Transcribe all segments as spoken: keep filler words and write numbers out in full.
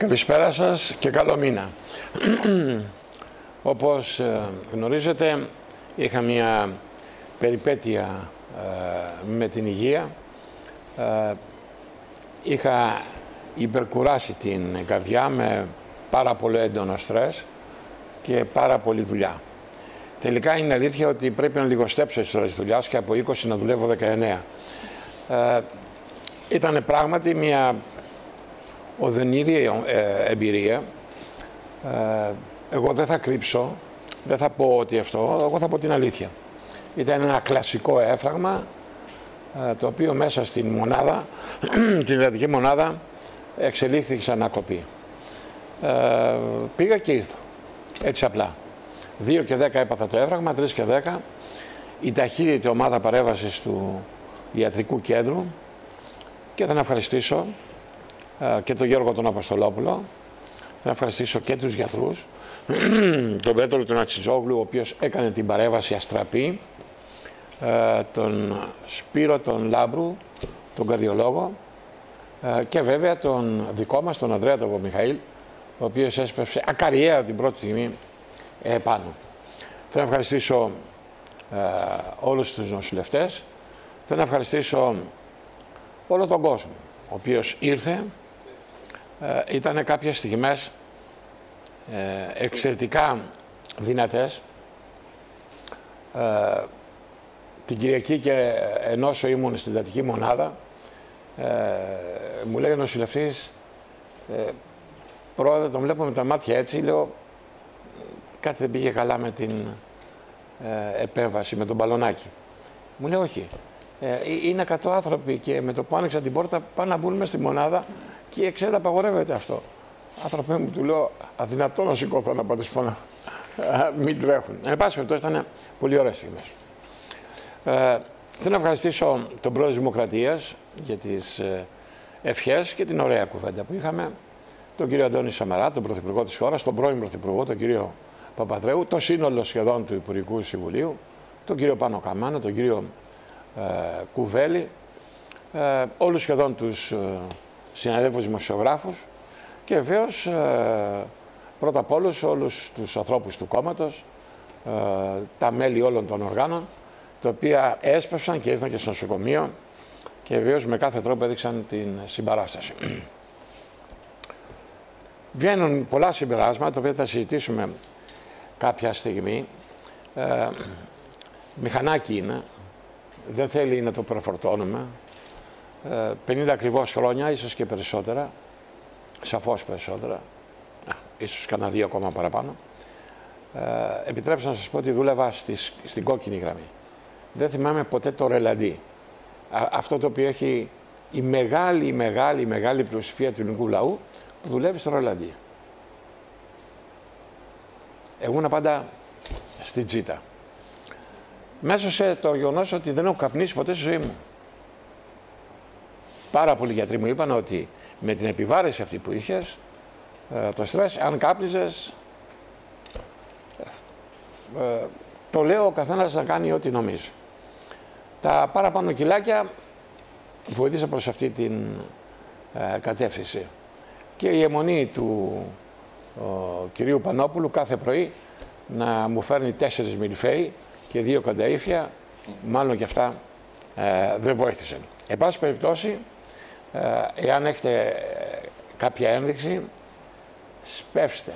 Καλησπέρα σας και καλό μήνα. Όπως γνωρίζετε, είχα μια περιπέτεια με την υγεία. Είχα υπερκουράσει την καρδιά με πάρα πολύ έντονο στρες και πάρα πολύ δουλειά. Τελικά είναι αλήθεια ότι πρέπει να λιγοστέψω τις ώρες δουλειάς και από είκοσι να δουλεύω δεκαεννέα. Ε, ήτανε πράγματι μια οδυνηρή ε, εμπειρία. Ε, εγώ δεν θα κρύψω, δεν θα πω ότι αυτό, εγώ θα πω την αλήθεια. Ήταν ένα κλασικό έφραγμα, ε, το οποίο μέσα στην μονάδα, την ιατρική μονάδα, εξελίχθηκε σαν ανακοπή. Ε, πήγα και ήρθα, έτσι απλά. δύο και δέκα έπαθα το έφραγμα, τρεις και δέκα. Η ταχύτητη ομάδα παρέμβασης του ιατρικού κέντρου, και θα ευχαριστήσω ε, και τον Γιώργο τον Αποστολόπουλο, θα ευχαριστήσω και τους γιατρούς, τον Πέτρο τον Ατσιζόγλου, ο οποίος έκανε την παρέμβαση αστραπή, ε, τον Σπύρο τον Λάμπρου, τον καρδιολόγο, ε, και βέβαια τον δικό μας, τον Ανδρέα τον Μιχαήλ, ο οποίος έσπευσε ακαριέα την πρώτη στιγμή επάνω. Θα ευχαριστήσω ε, όλους τους νοσηλευτές, θα ευχαριστήσω όλο τον κόσμο, ο οποίος ήρθε. Ε, ήτανε κάποιες στιγμές ε, εξαιρετικά δυνατές. Ε, την Κυριακή, και ενώ ήμουν στην εντατική μονάδα, ε, μου λέει ο νοσηλευτής, ε, πρόεδρε, τον βλέπω με τα μάτια έτσι, λέω, κάτι δεν πήγε καλά με την ε, επέμβαση, με τον μπαλονάκι. Μου λέει όχι. Ε, είναι εκατό άνθρωποι και με το που άνοιξα την πόρτα πάνε να μπουν μέσα στη μονάδα και ξέρετε απαγορεύεται αυτό. Άνθρωπε μου, του λέω, αδυνατό να σηκώθω να πάτε σπόνα. Μην τρέχουν. Εν πάση περιπτώσει, ήταν πολύ ωραίες στιγμές. Ε, θέλω να ευχαριστήσω τον πρόεδρο της Δημοκρατίας για τις ε, ευχές και την ωραία κουβέντα που είχαμε. Τον κύριο Αντώνη Σαμαρά, τον πρωθυπουργό της χώρας, τον πρώην πρωθυπουργό, τον κύριο Παπαδρέου, το σύνολο σχεδόν του Υπουργικού Συμβουλίου, τον κύριο Πάνο Καμάνο, τον κύριο ε, Κουβέλη, ε, όλους σχεδόν τους ε, συναδέλφους δημοσιογράφους και βεβαίως ε, πρώτα απ' όλους όλους τους ανθρώπους του κόμματος, ε, τα μέλη όλων των οργάνων, τα οποία έσπευσαν και ήρθαν και στο νοσοκομείο και βεβαίως με κάθε τρόπο έδειξαν την συμπαράσταση. Βγαίνουν πολλά συμπεράσματα, τα οποία θα συζητήσουμε κάποια στιγμή. Ε, μηχανάκι είναι, δεν θέλει να το προφορτώνουμε. Ε, πενήντα ακριβώς χρόνια, ίσως και περισσότερα, σαφώς περισσότερα, ε, ίσως κανένα δύο ακόμα παραπάνω. Ε, επιτρέψτε να σας πω ότι δούλευα στις, στην κόκκινη γραμμή. Δεν θυμάμαι ποτέ το ρελαντί. Α, αυτό το οποίο έχει η μεγάλη, μεγάλη, μεγάλη πλειοψηφία του ελληνικού λαού, που δουλεύει στο ρελαντί. Εγώ ήμουν πάντα στην τζίτα. Μέσα σε το γεγονός ότι δεν έχω καπνίσει ποτέ στη ζωή μου. Πάρα πολλοί γιατροί μου είπαν ότι με την επιβάρηση αυτή που είχες, το στρες, αν κάπνιζες, το λέω ο καθένας να κάνει ό,τι νομίζει. Τα παραπάνω κιλάκια βοηθήσαν προς αυτή την κατεύθυνση. Και η αιμονή του ο, κυρίου Πανόπουλου κάθε πρωί να μου φέρνει τέσσερις μιλφαίοι και δύο κανταΐφια, μάλλον και αυτά ε, δεν βοήθησαν. Εν πάση περιπτώσει, ε, εάν έχετε κάποια ένδειξη, σπεύστε.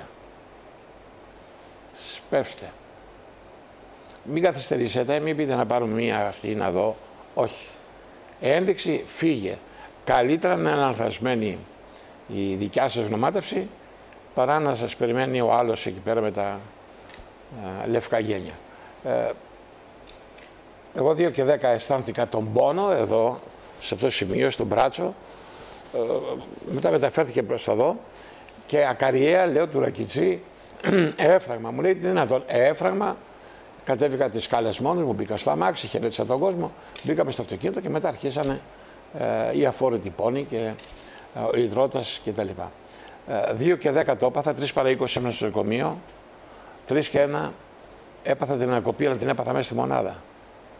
Σπεύστε. Μην καθυστερήσετε, μην πείτε να πάρουμε μία αυτή να δω. Όχι. Ένδειξη, φύγε. Καλύτερα να είναι ανθασμένη η δικιά σας γνωμάτευση, παρά να σας περιμένει ο άλλος εκεί πέρα με τα α, λευκά γένια. Ε, εγώ δύο και δέκα αισθάνθηκα τον πόνο εδώ, σε αυτό το σημείο, στο μπράτσο. Ε, μετά μεταφέρθηκε προς τα εδώ και ακαριέα, λέω του Ρακιτσί, έφραγμα. Μου λέει τι δυνατόν, έφραγμα. Κατέβηκα τις σκάλες μόνος μου, μπήκα στο αμάξι, χαιρέτησα τον κόσμο, μπήκαμε στο αυτοκίνητο και μετά αρχίσανε ε, οι αφόρητοι πόνοι και ο υδρότας κτλ. δύο και δέκα το έπαθα, τρεις παρά είκοσι ήμουν στο νοσοκομείο, τρεις και ένα έπαθα την ανακοπή, αλλά την έπαθα μέσα στη μονάδα.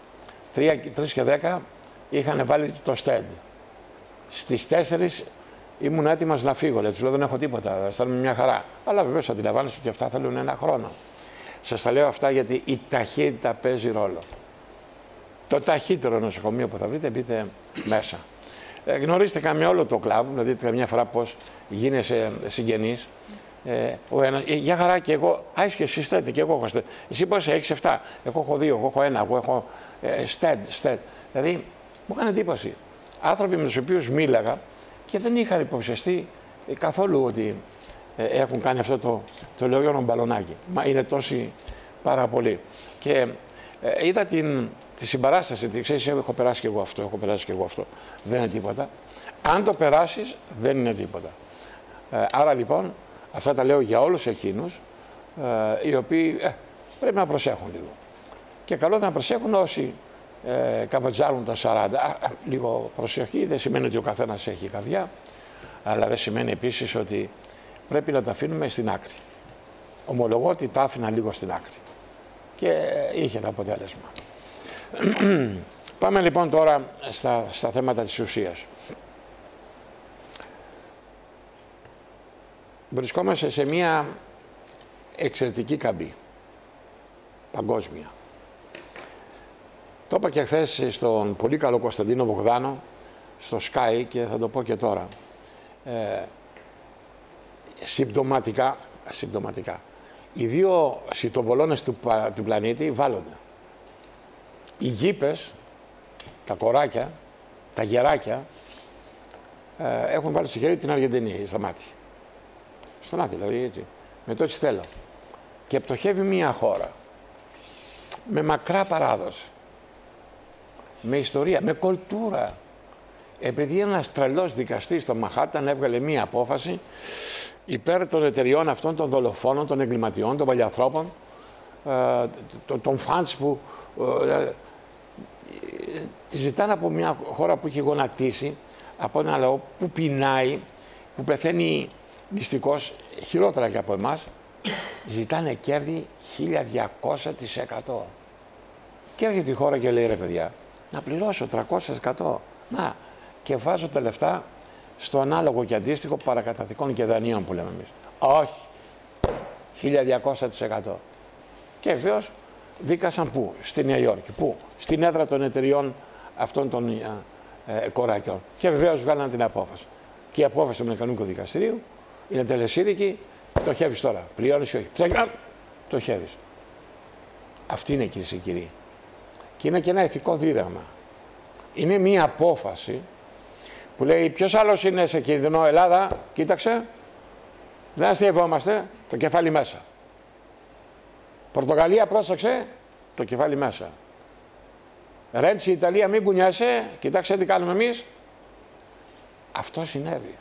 τρεις και δέκα είχαν βάλει το στέντ. Στις τέσσερις ήμουν έτοιμος να φύγω. Λέει, τους λέω δεν έχω τίποτα, αισθάνομαι μια χαρά. Αλλά βεβαίως αντιλαμβάνεσαι ότι αυτά θέλουν ένα χρόνο. Σας τα λέω αυτά γιατί η ταχύτητα παίζει ρόλο. Το ταχύτερο νοσοκομείο που θα βρείτε, μπείτε μέσα. Ε, γνωρίζετε καμία όλο το κλαμπ, δηλαδή καμιά φορά πώς γίνεσαι συγγενής. Ε, ο ένας, ε, για χαρά και εγώ, άις και εσείς θέτε και εγώ έχω στέτ. Εσύ πώς είσαι, έχεις εφτά, εγώ έχω δύο, εγώ έχω ένα, εγώ έχω ε, στέτ, στέτ. Δηλαδή, μου έκανε εντύπωση. Άνθρωποι με τους οποίους μίλαγα και δεν είχαν υποψιαστεί ε, καθόλου ότι ε, έχουν κάνει αυτό το, το λεγόμενο μπαλονάκι. Μα είναι τόσοι πάρα πολλοί. Και ε, είδα την, τη συμπαράσταση, τη, ξέρεις, έχω περάσει και εγώ αυτό, έχω περάσει και εγώ αυτό. Δεν είναι τίποτα. Αν το περάσεις, δεν είναι τίποτα. Ε, άρα λοιπόν, αυτά τα λέω για όλους εκείνους ε, οι οποίοι ε, πρέπει να προσέχουν λίγο. Και καλό θα να προσέχουν όσοι ε, καβατζάρουν τα σαράντα. Α, λίγο προσοχή, δεν σημαίνει ότι ο καθένας έχει καρδιά, αλλά δεν σημαίνει επίσης ότι πρέπει να τα αφήνουμε στην άκρη. Ομολογώ ότι τα άφηνα λίγο στην άκρη και είχε το αποτέλεσμα. Πάμε λοιπόν τώρα στα, στα θέματα της ουσίας. Βρισκόμαστε σε μια εξαιρετική καμπή, παγκόσμια. Το είπα και χθες στον πολύ καλό Κωνσταντίνο Μπογδάνο, στο Sky και θα το πω και τώρα. Ε, συμπτωματικά, συμπτωματικά, οι δύο σιτοβολώνες του, του πλανήτη βάλλονται. Οι γήπες, τα κοράκια, τα γεράκια, ε, έχουν βάλει στο χέρι την Αργεντινή, στα μάτια. Στο μάτι, δηλαδή έτσι, με το έτσι θέλω. Και πτωχεύει μια χώρα με μακρά παράδοση, με ιστορία, με κουλτούρα. Επειδή ένας τρελός δικαστής στο Μαχάταν έβγαλε μία απόφαση υπέρ των εταιριών αυτών, των δολοφόνων, των εγκληματιών, των παλιανθρώπων, ε, των φαντς που ε, ε, τη ζητάνε από μια χώρα που έχει γονατίσει, από ένα λαό που πεινάει, που πεθαίνει μυστικός, χειρότερα και από εμάς, ζητάνε κέρδη χίλια διακόσια τοις εκατό. Και έρχεται η χώρα και λέει, ρε παιδιά, να πληρώσω τριακόσια τοις εκατό. Να, και βάζω τα λεφτά στο ανάλογο και αντίστοιχο παρακαταθήκων και δανείων που λέμε εμείς. Όχι, χίλια διακόσια τοις εκατό. Και βεβαίως δίκασαν πού, στη Νέα Υόρκη, πού, στην έδρα των εταιριών αυτών των ε, ε, κοράκιων. Και βεβαίως βγάλαν την απόφαση. Και η απόφαση του Αμερικανικού Δικαστηρίου είναι τελεσίδικη, το χεύεις τώρα. Πληρώνεις ή όχι. Ψέγγα, το χεύεις. Αυτή είναι, κυρίες και κύριοι. Και είναι και ένα ηθικό δίδαγμα. Είναι μία απόφαση που λέει ποιος άλλος είναι σε κίνδυνο, Ελλάδα, κοίταξε, δεν αστειευόμαστε, το κεφάλι μέσα. Πορτογαλία, πρόσεξε, το κεφάλι μέσα. Ρέντσι, Ιταλία, μην κουνιάσαι, κοίταξε τι κάνουμε εμείς. Αυτό συνέβη.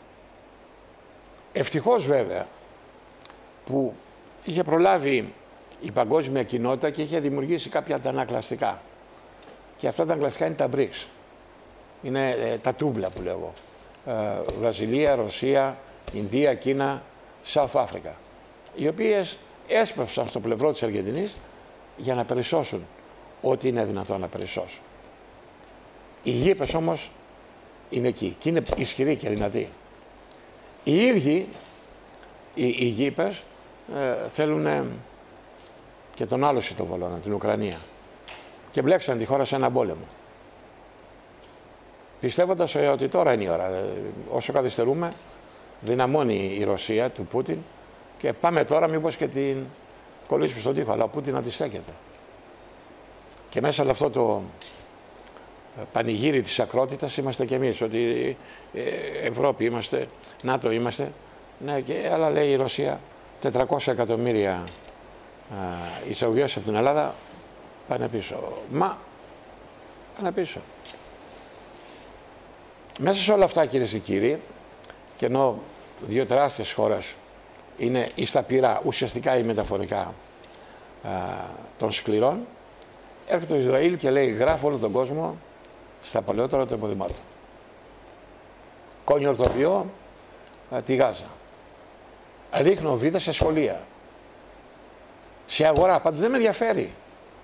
Ευτυχώς βέβαια που είχε προλάβει η παγκόσμια κοινότητα και είχε δημιουργήσει κάποια αντανακλαστικά. Και αυτά τα αντανακλαστικά είναι τα μπρικς. Είναι ε, τα τούβλα που λέω εγώ. Ε, Βραζιλία, Ρωσία, Ινδία, Κίνα, South Africa. Οι οποίες έσπευσαν στο πλευρό της Αργεντινής για να περισσώσουν ό,τι είναι δυνατόν να περισσώσουν. Οι γήπες όμως είναι εκεί και είναι ισχυροί και δυνατοί. Οι ίδιοι, οι, οι γήπες, ε, θέλουν και τον άλλο σιτοβολώνα, την Ουκρανία. Και μπλέξαν τη χώρα σε έναν πόλεμο. Πιστεύοντας ότι τώρα είναι η ώρα. Όσο καθυστερούμε, δυναμώνει η Ρωσία του Πούτιν και πάμε τώρα μήπως και την κολλήσουμε στον τοίχο, αλλά ο Πούτιν αντιστέκεται. Και μέσα από αυτό το πανηγύρι της ακρότητας είμαστε κι εμείς, ότι Ευρώπη είμαστε, ΝΑΤΟ είμαστε, ναι, και, αλλά λέει η Ρωσία τετρακόσια εκατομμύρια εισαγωγές από την Ελλάδα πάνε πίσω. Μα, πάνε πίσω. Μέσα σε όλα αυτά, κυρίες και κύριοι, και ενώ δύο τεράστιες χώρες είναι ή στα πυρά, ουσιαστικά ή μεταφορικά α, των σκληρών, έρχεται το Ισραήλ και λέει γράφω όλο τον κόσμο στα παλαιότερα των υποδημάτων. Κόνιο ορτοπιό τη Γάζα. Ρίχνω βίδα σε σχολεία. Σε αγορά, πάντως δεν με ενδιαφέρει.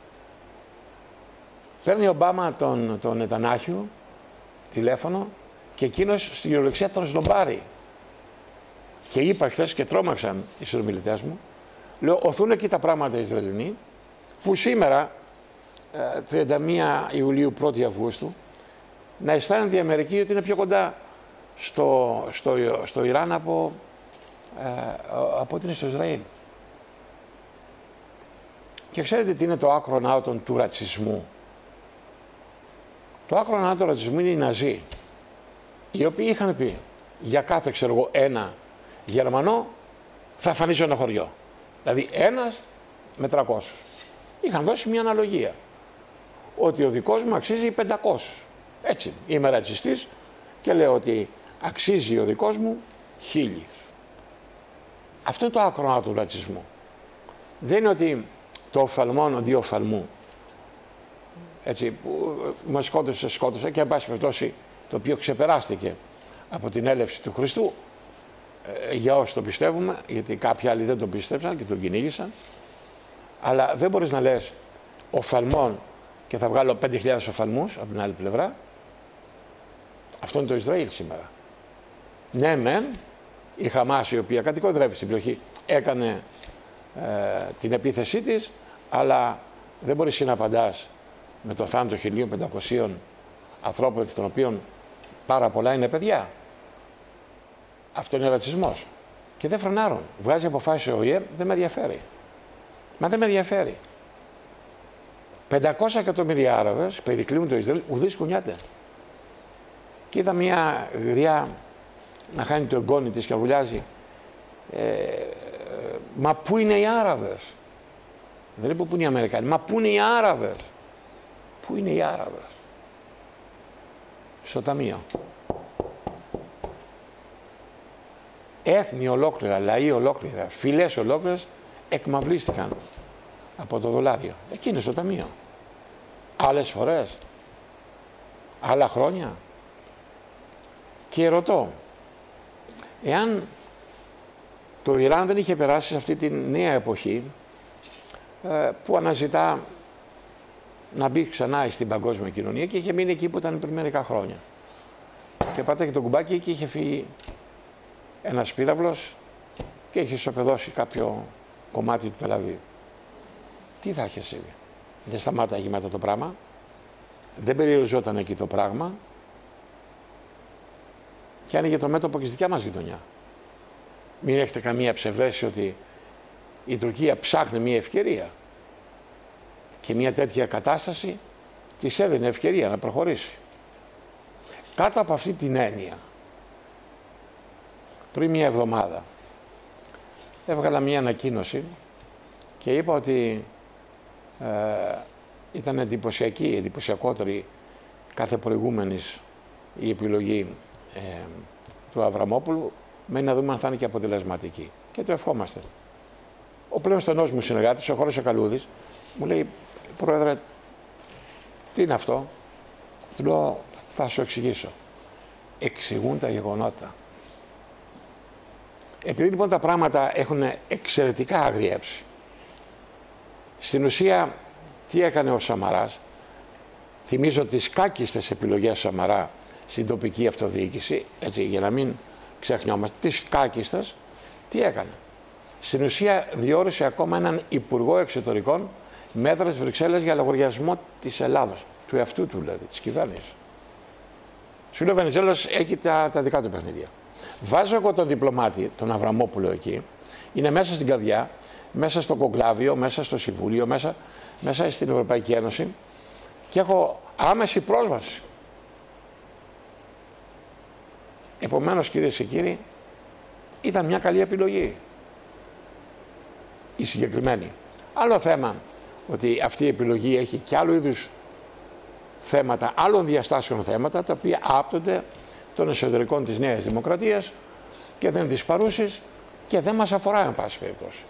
Παίρνει ο Ομπάμα τον, τον Νετανιάχου τηλέφωνο Και εκείνος στην κυριολεξία τον σνομπάρει. Και είπα χθες και τρόμαξαν οι συνομιλητές μου, λέω, οθούν εκεί τα πράγματα οι Ισραηλινοί, που σήμερα, τριάντα μία Ιουλίου, πρώτη Αυγούστου, να αισθάνεται η Αμερική ότι είναι πιο κοντά στο, στο, στο Ιράν από, ε, από ότι είναι στο Ισραήλ. Και ξέρετε τι είναι το άκρον άωτον του ρατσισμού? Το άκρον άωτον του ρατσισμού είναι οι Ναζί, οι οποίοι είχαν πει για κάθε, ξέρω εγώ, ένα Γερμανό θα αφανίσω ένα χωριό. Δηλαδή ένας με τριακόσιους. Είχαν δώσει μια αναλογία. Ότι ο δικός μου αξίζει πεντακόσιους. Έτσι, είμαι ρατσιστής και λέω ότι αξίζει ο δικός μου χίλιους. Αυτό είναι το άκρο του ρατσισμού. Δεν είναι ότι το οφθαλμόν αντί οφθαλμού. Έτσι, που μας σκότωσε, σκότωσε και εν πάση περιπτώσει το οποίο ξεπεράστηκε από την έλευση του Χριστού, ε, για όσοι το πιστεύουμε, γιατί κάποιοι άλλοι δεν το πίστεψαν και τον κυνήγησαν. Αλλά δεν μπορείς να λες οφθαλμόν και θα βγάλω πέντε χιλιάδες οφθαλμούς από την άλλη πλευρά. Αυτό είναι το Ισραήλ σήμερα. Ναι, μεν, η Χαμάς, η οποία κατοικοδρεύει στην περιοχή, έκανε ε, την επίθεσή της, αλλά δεν μπορείς να απαντάς με το θάνατο χίλια πεντακοσίων ανθρώπων, εκ των οποίων πάρα πολλά είναι παιδιά. Αυτό είναι ρατσισμός. Και δεν φρενάρουν. Βγάζει αποφάσεις ο ΟΗΕ, δεν με ενδιαφέρει. Μα δεν με ενδιαφέρει. πεντακόσια εκατομμύρια Άραβες περικλείουν το Ισραήλ, ουδής κουνιάται. Και είδα μια γριά να χάνει το εγγόνι της και βουλιάζει. Ε, μα πού είναι οι Άραβες? Δεν είπε πού είναι οι Αμερικάνοι. Μα πού είναι οι Άραβες? Πού είναι οι Άραβες? Στο ταμείο. Έθνη ολόκληρα, λαοί ολόκληρα, φυλές ολόκληρες εκμαυλίστηκαν από το δολάριο. Εκεί είναι στο ταμείο. Άλλες φορές, άλλα χρόνια. Και ρωτώ, εάν το Ιράν δεν είχε περάσει σε αυτή τη νέα εποχή που αναζητά να μπει ξανά στην παγκόσμια κοινωνία και είχε μείνει εκεί που ήταν πριν μερικά χρόνια. Και πάταγε το κουμπάκι και είχε φύγει ένας πύραυλος και είχε ισοπεδώσει κάποιο κομμάτι του Τελαβίβ. Τι θα είχε συμβεί? Δεν σταμάταγε μετά το πράγμα. Δεν περιοριζόταν εκεί το πράγμα. Και άνοιγε το μέτωπο και στη δικιά μας γειτονιά. Μην έχετε καμία ψευδέστηση ότι η Τουρκία ψάχνει μια ευκαιρία. Και μια τέτοια κατάσταση της έδινε ευκαιρία να προχωρήσει. Κάτω από αυτή την έννοια, πριν μια εβδομάδα, έβγαλα μια ανακοίνωση και είπα ότι ε, ήταν εντυπωσιακή, εντυπωσιακότερη κάθε προηγούμενης η επιλογή ε, του Αβραμόπουλου, μένει να δούμε αν θα είναι και αποτελεσματική. Και το ευχόμαστε. Ο πλέον στενός μου συνεργάτης, ο Χώρος ο Καλούδης, μου λέει, Πρόεδρε, τι είναι αυτό? Του λέω, θα σου εξηγήσω. Εξηγούν τα γεγονότα. Επειδή λοιπόν τα πράγματα έχουν εξαιρετικά αγριέψει, στην ουσία τι έκανε ο Σαμαράς? Θυμίζω τις κάκιστες επιλογές Σαμαρά στην τοπική αυτοδιοίκηση, έτσι, για να μην ξεχνιόμαστε, τις κάκιστες, τι έκανε? Στην ουσία διόρισε ακόμα έναν Υπουργό Εξωτερικών Μέδρας Βρυξέλλες για λογαριασμό της Ελλάδος, του εαυτού του δηλαδή, της κυβέρνησης. Σου λέει ο Βενιζέλος έχει τα, τα δικά του παιχνίδια. Βάζω εγώ τον διπλωμάτη, τον Αβραμόπουλο εκεί, είναι μέσα στην καρδιά, μέσα στο κογκλάβιο, μέσα στο Συμβούλιο, μέσα, μέσα στην Ευρωπαϊκή Ένωση και έχω άμεση πρόσβαση. Επομένως, κυρίες και κύριοι, ήταν μια καλή επιλογή η συγκεκριμένη. Άλλο θέμα, ότι αυτή η επιλογή έχει και άλλου είδους θέματα, άλλων διαστάσεων θέματα, τα οποία άπτονται των εσωτερικών της Νέας Δημοκρατίας και δεν τις παρούσεις και δεν μας αφορά εν πάση περιπτώσει.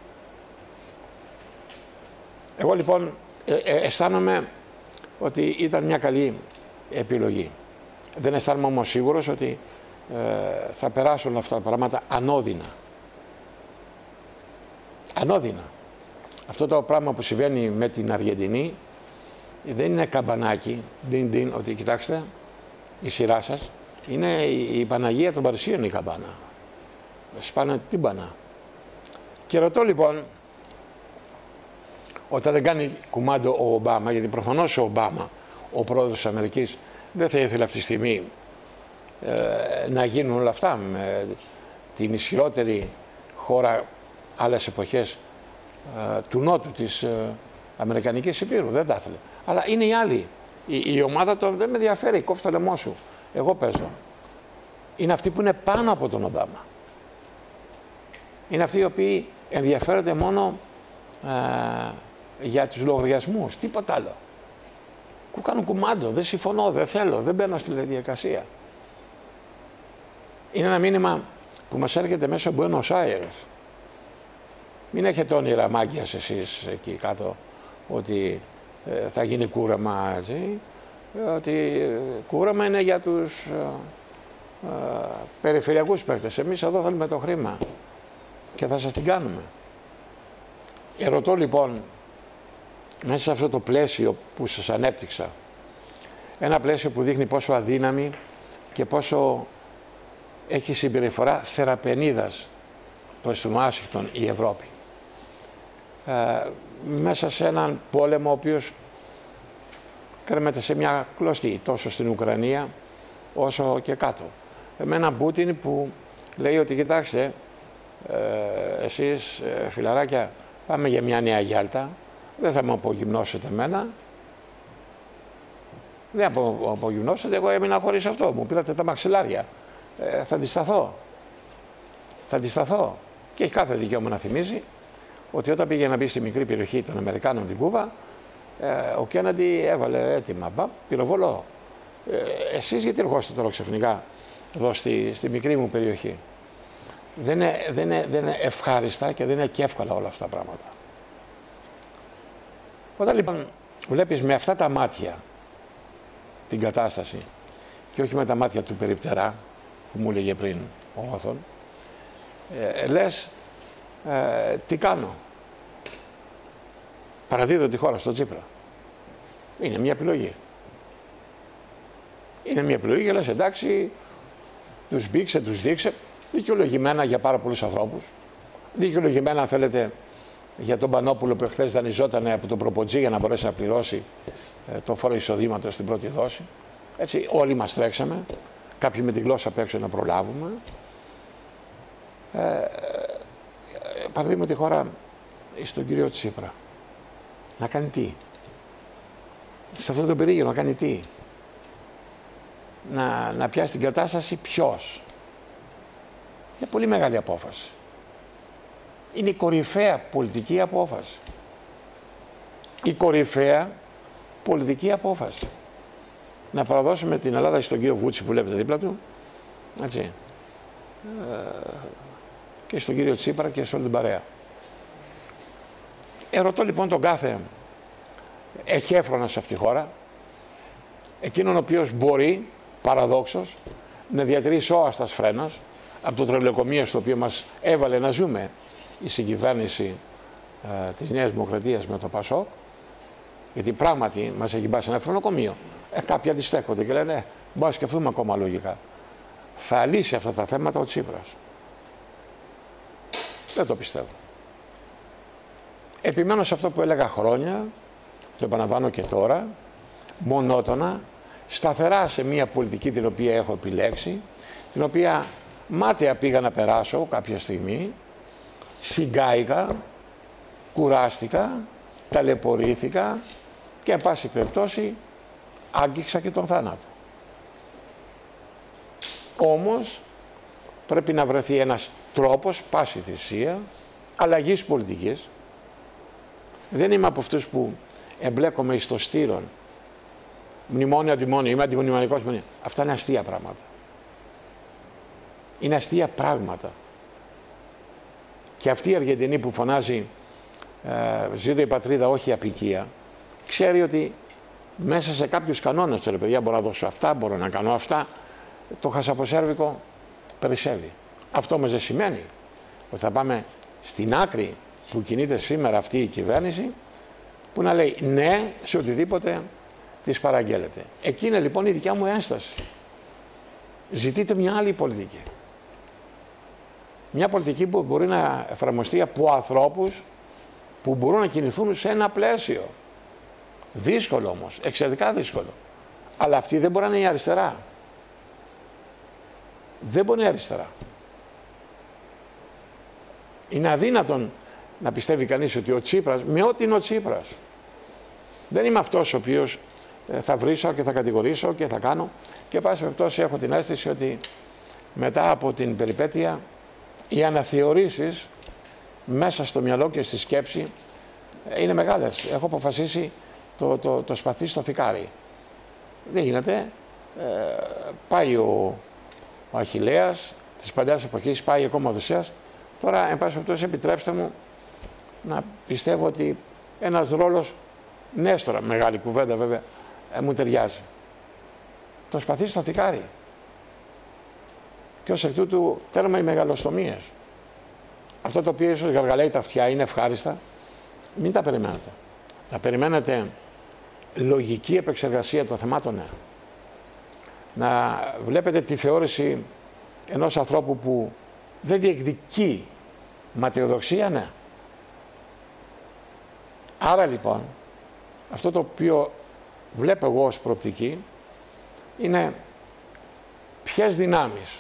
Εγώ λοιπόν ε, ε, αισθάνομαι ότι ήταν μια καλή επιλογή. Δεν αισθάνομαι όμως σίγουρος ότι ε, θα περάσουν αυτά τα πράγματα ανώδυνα. Ανώδυνα. Αυτό το πράγμα που συμβαίνει με την Αργεντινή δεν είναι καμπανάκι, ντιν ντιν, ότι κοιτάξτε, η σειρά σας, Είναι η, η Παναγία των Παρισίων η καμπάνα. Σπάνε τύμπανα. Και ρωτώ λοιπόν, όταν δεν κάνει κουμάντο ο Ομπάμα, γιατί προφανώς ο Ομπάμα, ο πρόεδρος της Αμερικής, δεν θα ήθελε αυτή τη στιγμή ε, να γίνουν όλα αυτά με την ισχυρότερη χώρα άλλες εποχές ε, του νότου της ε, Αμερικανικής Υπήρου. Δεν τα ήθελε. Αλλά είναι οι άλλοι. Η, η ομάδα το δεν με ενδιαφέρει, κόψε το λαιμό σου. Εγώ παίζω. Είναι αυτοί που είναι πάνω από τον Ομπάμα. Είναι αυτοί οι οποίοι ενδιαφέρονται μόνο ε, για τους λογαριασμούς, τίποτα άλλο. Που κάνουν κουμάντο, δεν συμφωνώ, δεν θέλω, δεν μπαίνω στη διαδικασία. Είναι ένα μήνυμα που μας έρχεται μέσω Buenos Aires. Μην έχετε όνειρα μάγκιας εσείς εκεί κάτω, ότι ε, θα γίνει κούραμα, έτσι. Ότι ε, κούραμα είναι για τους ε, ε, περιφερειακούς παίκτες. Εμείς εδώ θέλουμε το χρήμα και θα σας την κάνουμε. Ερωτώ λοιπόν, μέσα σε αυτό το πλαίσιο που σας ανέπτυξα, ένα πλαίσιο που δείχνει πόσο αδύναμη και πόσο έχει συμπεριφορά θεραπενίδας προς τον Ουάσιγκτον η Ευρώπη. Ε, μέσα σε έναν πόλεμο ο οποίος κρέμεται σε μια κλωστή, τόσο στην Ουκρανία όσο και κάτω. Με έναν Πούτιν που λέει ότι κοιτάξτε, ε, εσείς ε, φιλαράκια, πάμε για μια νέα Γιάλτα, δεν θα με απογυμνώσετε εμένα, δεν απο, απογυμνώσετε, εγώ έμεινα χωρίς αυτό, μου πήρατε τα μαξιλάρια, ε, θα αντισταθώ, θα αντισταθώ. Και έχει κάθε δικαίωμα να θυμίζει ότι όταν πήγε να μπει στη μικρή περιοχή των Αμερικάνων την Κούβα, ε, ο Κέννεντι έβαλε έτοιμα, μπα, πυροβολό. Ε, εσείς γιατί ερχόστε τώρα ξαφνικά εδώ στη, στη μικρή μου περιοχή. Δεν είναι, δεν, είναι, δεν είναι ευχάριστα και δεν είναι και εύκολα όλα αυτά τα πράγματα. Όταν λοιπόν βλέπεις με αυτά τα μάτια την κατάσταση και όχι με τα μάτια του περιπτερά που μου έλεγε πριν ο Όθων, ε, λες ε, τι κάνω. Παραδίδω τη χώρα στο Τσίπρα. Είναι μια επιλογή. Είναι μια επιλογή και λες εντάξει, τους μπήξε, τους δείξε, δικαιολογημένα για πάρα πολλούς ανθρώπους. Δικαιολογημένα αν θέλετε για τον Πανόπουλο που εχθές δανειζόταν από τον Προποτζή για να μπορέσει να πληρώσει ε, το φόρο εισοδήματος στην πρώτη δόση. Έτσι όλοι μας τρέξαμε, κάποιοι με τη γλώσσα απ' έξω να προλάβουμε. Ε, ε, παραδείγμα τη χώρα στον κύριο Τσίπρα. Να κάνει τι. Σε αυτό το περίγυρο να κάνει τι. Να, να πιάσει την κατάσταση ποιος. Είναι πολύ μεγάλη απόφαση. Είναι η κορυφαία πολιτική απόφαση. Η κορυφαία πολιτική απόφαση. Να παραδώσουμε την Ελλάδα στον κύριο Βούτσι που βλέπετε δίπλα του, έτσι, και στον κύριο Τσίπρα και σε όλη την παρέα. Ερωτώ λοιπόν τον κάθε εχέφρονα σε αυτή τη χώρα, εκείνον ο οποίος μπορεί, παραδόξως, να διατηρεί σώαστα φρένας από το τρελοκομείο στο οποίο μας έβαλε να ζούμε η συγκυβέρνηση ε, της Νέας Δημοκρατίας με το ΠΑΣΟΚ, γιατί πράγματι μας έχει πάει σε ένα φρενοκομείο. Ε, κάποιοι αντιστέκονται και λένε, μπορούμε να σκεφτούμε ακόμα λογικά. Θα λύσει αυτά τα θέματα ο Τσίπρας. Δεν το πιστεύω. Επιμένω σε αυτό που έλεγα χρόνια, το επαναλαμβάνω και τώρα, μονότονα, σταθερά σε μια πολιτική την οποία έχω επιλέξει, την οποία μάταια πήγα να περάσω κάποια στιγμή, συγκάηκα, κουράστηκα, ταλαιπωρήθηκα και εν πάση περιπτώσει άγγιξα και τον θάνατο. Όμως πρέπει να βρεθεί ένας τρόπος, πάση θυσία, αλλαγής πολιτικής. Δεν είμαι από αυτούς που εμπλέκομαι εις το στήρον. Μνημόνιο, αντιμόνιο, είμαι αντιμνημονικός. Αυτά είναι αστεία πράγματα. Είναι αστεία πράγματα. Και αυτή η Αργεντινή που φωνάζει ε, ζήτω η πατρίδα, όχι η απικία, ξέρει ότι μέσα σε κάποιους κανόνες, ρε παιδιά, μπορώ να δώσω αυτά, μπορώ να κάνω αυτά, το χασαποσέρβικο περισσεύει. Αυτό όμως δεν σημαίνει ότι θα πάμε στην άκρη που κινείται σήμερα αυτή η κυβέρνηση, που να λέει ναι σε οτιδήποτε της παραγγέλλεται. Εκεί είναι λοιπόν η δικιά μου ένσταση. Ζητείτε μια άλλη πολιτική. Μια πολιτική που μπορεί να εφαρμοστεί από ανθρώπους που μπορούν να κινηθούν σε ένα πλαίσιο. Δύσκολο όμως, εξαιρετικά δύσκολο. Αλλά αυτή δεν μπορεί να είναι η αριστερά. Δεν μπορεί να είναι αριστερά. Είναι αδύνατον να πιστεύει κανείς ότι ο Τσίπρας, με ό,τι είναι ο Τσίπρας, δεν είμαι αυτός ο οποίος θα βρίσω και θα κατηγορήσω και θα κάνω, και πάση περιπτώσει έχω την αίσθηση ότι μετά από την περιπέτεια οι αναθεωρήσεις μέσα στο μυαλό και στη σκέψη είναι μεγάλες. Έχω αποφασίσει το, το, το σπαθί στο θικάρι. Δεν γίνεται. Ε, πάει ο, ο Αχιλλέας της παλιάς εποχής, πάει ακόμα ο Οδυσσέας. Τώρα, εν πάση περιπτώσει, επιτρέψτε μου να πιστεύω ότι ένας ρόλος Νέστορα, μεγάλη κουβέντα βέβαια, ε, μου ταιριάζει. Το σπαθί στο θικάρι. Και ως εκ τούτου τέρμα οι μεγαλοστομίες. Αυτό το οποίο ίσως γαργαλάει τα αυτιά είναι ευχάριστα, μην τα περιμένετε. Να περιμένετε λογική επεξεργασία των θεμάτων, ναι. Να βλέπετε τη θεώρηση ενός ανθρώπου που δεν διεκδικεί ματαιοδοξία, ναι. Άρα λοιπόν, αυτό το οποίο βλέπω εγώ ως προοπτική είναι ποιες δυνάμεις,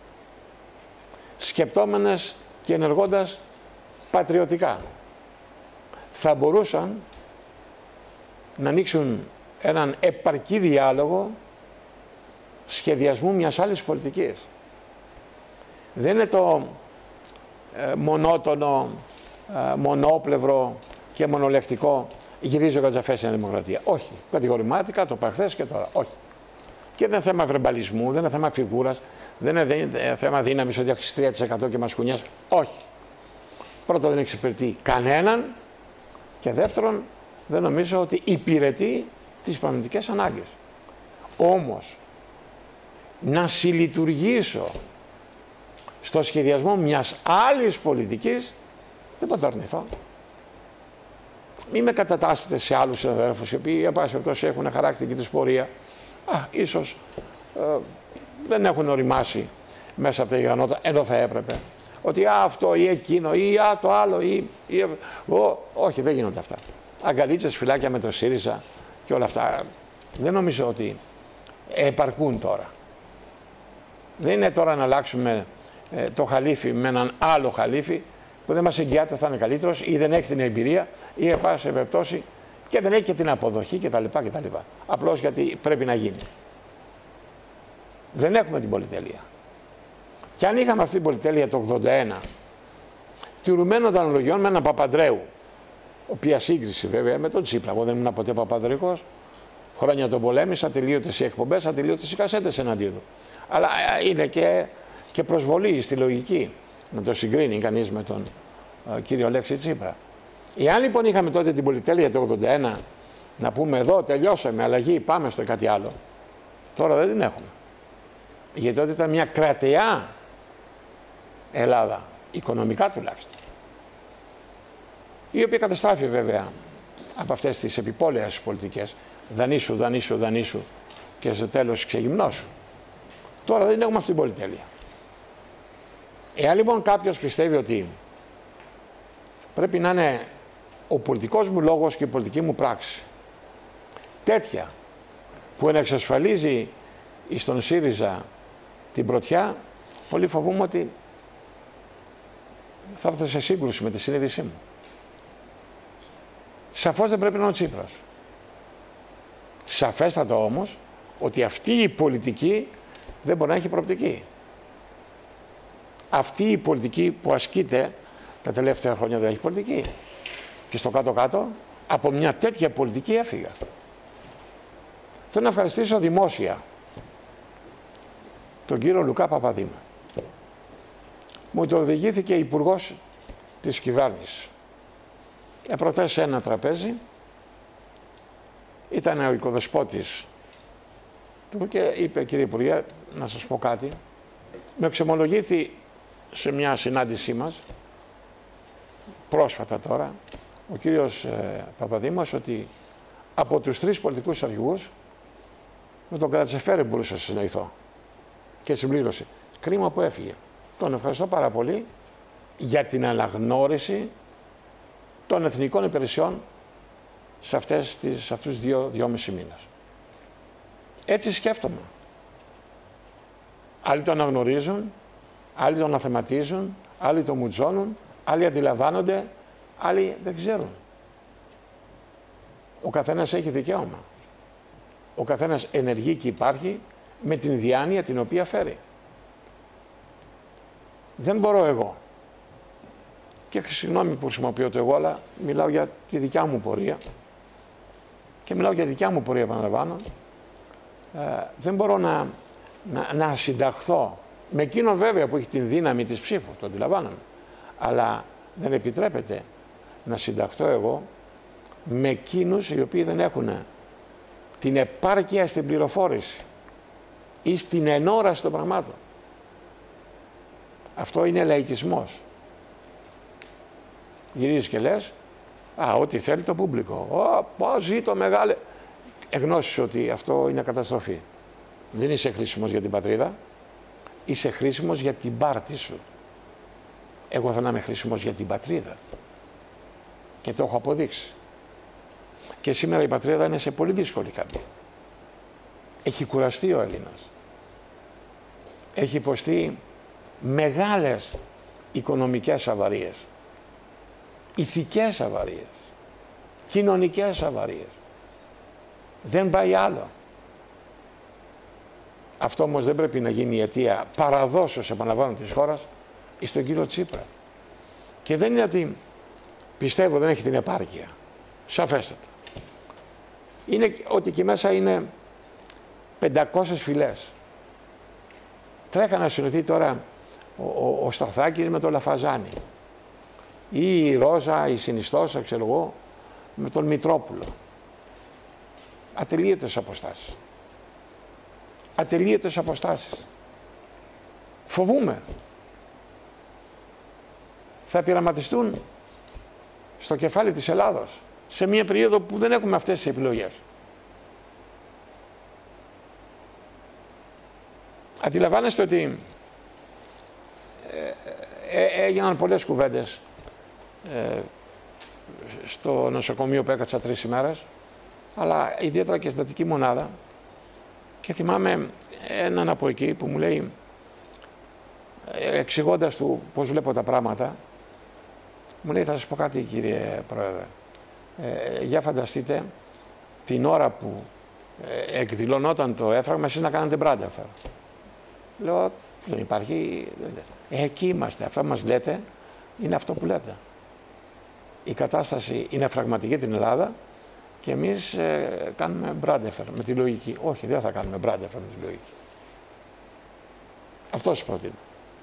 σκεπτόμενες και ενεργώντας πατριωτικά, θα μπορούσαν να ανοίξουν έναν επαρκή διάλογο σχεδιασμού μιας άλλης πολιτικής. Δεν είναι το ε, μονότονο, ε, μονόπλευρο και μονολεκτικό γυρίζει ο Κατζαφές στην Δημοκρατία. Όχι. Κατηγορηματικά το παρχθές και τώρα. Όχι. Και δεν είναι θέμα βρεμπαλισμού, δεν είναι θέμα φιγούρας, δεν είναι θέμα δύναμης ότι έχει τρία τοις εκατό και μας κουνιάς. Όχι. Πρώτον, δεν εξυπηρετεί κανέναν και δεύτερον, δεν νομίζω ότι υπηρετεί τις πραγματικές ανάγκες. Όμως, να συλλειτουργήσω στο σχεδιασμό μιας άλλης πολιτικής, δεν μπορώ να το αρνηθώ. Μην με κατατάσσετε σε άλλους συναδέλφους οι οποίοι, εν πάση περιπτώσει, έχουν χαρακτική τους πορεία. Α, ίσως ε, δεν έχουν οριμάσει μέσα από τα γεγονότα, ενώ θα έπρεπε. Ότι α, αυτό ή εκείνο ή α, το άλλο ή... ή ο, όχι, δεν γίνονται αυτά. Αγκαλίτσες, φυλάκια με το ΣΥΡΙΖΑ και όλα αυτά. Δεν νομίζω ότι επαρκούν τώρα. Δεν είναι τώρα να αλλάξουμε ε, το χαλίφι με έναν άλλο χαλίφι που δεν μας εγγυάται θα είναι καλύτερος ή δεν έχει την εμπειρία ή εν πάση περιπτώσει και δεν έχει και την αποδοχή κτλ. κτλ. Απλώς γιατί πρέπει να γίνει. Δεν έχουμε την πολυτέλεια. Και αν είχαμε αυτή την πολυτέλεια το ογδόντα ένα, τηρουμένων των αναλογιών με έναν Παπαντρέου, οποία σύγκριση βέβαια με τον Τσίπρα, εγώ δεν ήμουν ποτέ παπανδρικός, χρόνια τον πολέμησα, ατελείωτες οι εκπομπές, ατελείωτες οι κασέτες εναντίον του. Αλλά είναι και, και προσβολή στη λογική να το συγκρίνει κανείς με τον uh, κύριο Αλέξη Τσίπρα. Εάν λοιπόν είχαμε τότε την πολυτέλεια το ογδόντα ένα, να πούμε εδώ τελειώσαμε, αλλαγή, πάμε στο κάτι άλλο, τώρα δεν την έχουμε. Γιατί τότε ήταν μια κρατεά Ελλάδα, οικονομικά τουλάχιστον, η οποία καταστράφει βέβαια από αυτές τις επιπόλαιες πολιτικές, δανείσου, δανείσου, δανείσου και στο τέλος ξεγυμνώσου. Τώρα δεν έχουμε αυτή την πολυτέλεια. Εάν λοιπόν κάποιος πιστεύει ότι πρέπει να είναι ο πολιτικός μου λόγος και η πολιτική μου πράξη τέτοια που να εξασφαλίζει στον ΣΥΡΙΖΑ την πρωτιά, πολύ φοβούμαι ότι θα έρθω σε σύγκρουση με τη συνείδησή μου. Σαφώς δεν πρέπει να είναι ο Τσίπρας. Σαφέστατα όμως ότι αυτή η πολιτική δεν μπορεί να έχει προοπτική. Αυτή η πολιτική που ασκείται τα τελευταία χρόνια δεν έχει πολιτική. Και στο κάτω-κάτω από μια τέτοια πολιτική έφυγα. Θέλω να ευχαριστήσω δημόσια τον κύριο Λουκά Παπαδήμου. Μου το οδηγήθηκε υπουργός της κυβέρνησης. Επρωτές σε ένα τραπέζι, ήταν ο οικοδεσπότης του και είπε, κύριε Υπουργέ, να σας πω κάτι. Με εξομολογήθη σε μια συνάντησή μας, πρόσφατα τώρα, ο κύριος ε, Παπαδήμος, ότι από τους τρεις πολιτικούς αρχηγούς με τον Κρατσεφέρη μπορούσα να συνοηθώ. και συμπλήρωση. Κρίμα που έφυγε. Τον ευχαριστώ πάρα πολύ για την αναγνώριση των εθνικών υπηρεσιών σε, αυτές τις, σε αυτούς τους δύο, δυόμισι μήνες. Έτσι σκέφτομαι. Άλλοι το αναγνωρίζουν, άλλοι το αναθεματίζουν, άλλοι το μουτζώνουν, άλλοι αντιλαμβάνονται, άλλοι δεν ξέρουν. Ο καθένας έχει δικαίωμα. Ο καθένας ενεργεί και υπάρχει με την διάνοια την οποία φέρει. Δεν μπορώ εγώ, και συγγνώμη που χρησιμοποιώ το εγώ, αλλά μιλάω για τη δικιά μου πορεία και μιλάω για τη δικιά μου πορεία, επαναλαμβάνω, ε, δεν μπορώ να, να, να συνταχθώ με εκείνον βέβαια που έχει την δύναμη της ψήφου, το αντιλαμβάνομαι, αλλά δεν επιτρέπεται να συνταχθώ εγώ με εκείνους οι οποίοι δεν έχουν την επάρκεια στην πληροφόρηση ή στην ενόραση των πραγμάτων. Αυτό είναι λαϊκισμός. Γυρίζεις και λες, α, ό,τι θέλει το πούμπλικο. Ω, πω, ζήτω μεγάλε. Εγνώσεις ότι αυτό είναι καταστροφή. Δεν είσαι χρήσιμος για την πατρίδα, είσαι χρήσιμος για την πάρτη σου. Εγώ θα είμαι χρήσιμος για την πατρίδα. Και το έχω αποδείξει. Και σήμερα η πατρίδα είναι σε πολύ δύσκολη καμπή. Έχει κουραστεί ο Έλληνας. Έχει υποστεί μεγάλες οικονομικές αβαρίες, ηθικές αβαρίες, κοινωνικές αβαρίες. Δεν πάει άλλο. Αυτό όμως δεν πρέπει να γίνει η αιτία παραδόσεως, επαναλαμβάνω, της χώρας εις τον κύριο Τσίπρα. Και δεν είναι ότι πιστεύω δεν έχει την επάρκεια. Σαφέστατα. Είναι ότι εκεί μέσα είναι πεντακόσιες φυλές. Τρέχα να συνοηθεί τώρα ο, ο, ο Σταθάκης με τον Λαφαζάνη ή η Ρόζα, η Συνιστόσα, ξέρω εγώ, με τον Μητρόπουλο. Ατελείωτες αποστάσεις. Ατελείωτες αποστάσεις. Φοβούμε. Θα πειραματιστούν στο κεφάλι της Ελλάδος σε μια περίοδο που δεν έχουμε αυτές τις επιλογές. Αντιλαμβάνεστε ότι ε, ε, έγιναν πολλές κουβέντες ε, στο νοσοκομείο που έκατσα τρεις ημέρες, αλλά ιδιαίτερα και στην Δυτική Μονάδα, και θυμάμαι έναν από εκεί που μου λέει, εξηγώντας του πώς βλέπω τα πράγματα, μου λέει, θα σας πω κάτι κύριε Πρόεδρε, ε, για φανταστείτε την ώρα που ε, εκδηλωνόταν το έφραγμα, εσείς να κάνετε μπράντεφερ. Λέω, δεν υπάρχει, ε, εκεί είμαστε, αυτά μας λέτε, είναι αυτό που λέτε. Η κατάσταση είναι φραγματική την Ελλάδα και εμείς ε, κάνουμε μπράντεφερ με τη λογική. Όχι, δεν θα κάνουμε μπράντεφερ με τη λογική. Αυτό σας προτείνω.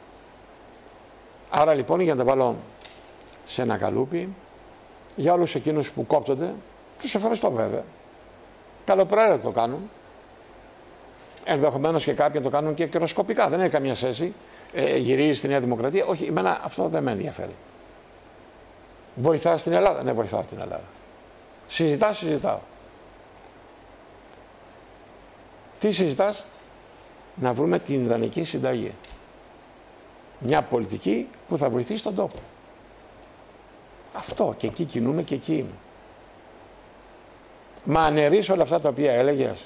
Άρα λοιπόν, για να τα βάλω σε ένα καλούπι, για όλους εκείνους που κόπτονται, τους ευχαριστώ βέβαια. Καλοπροαίρετα το κάνουν. Ενδεχομένως και κάποιοι το κάνουν και καιροσκοπικά. Δεν έχει καμία σχέση. Ε, γυρίζει στη Νέα Δημοκρατία. Όχι, εμένα αυτό δεν με ενδιαφέρει. Βοηθά στην Ελλάδα. Ναι, βοηθάω στην Ελλάδα. Συζητάς, συζητάω. Τι συζητάς? Να βρούμε την ιδανική συνταγή. Μια πολιτική που θα βοηθήσει τον τόπο. Αυτό. Και εκεί κινούμε και εκεί είμαι. Μα αναιρείς όλα αυτά τα οποία έλεγες?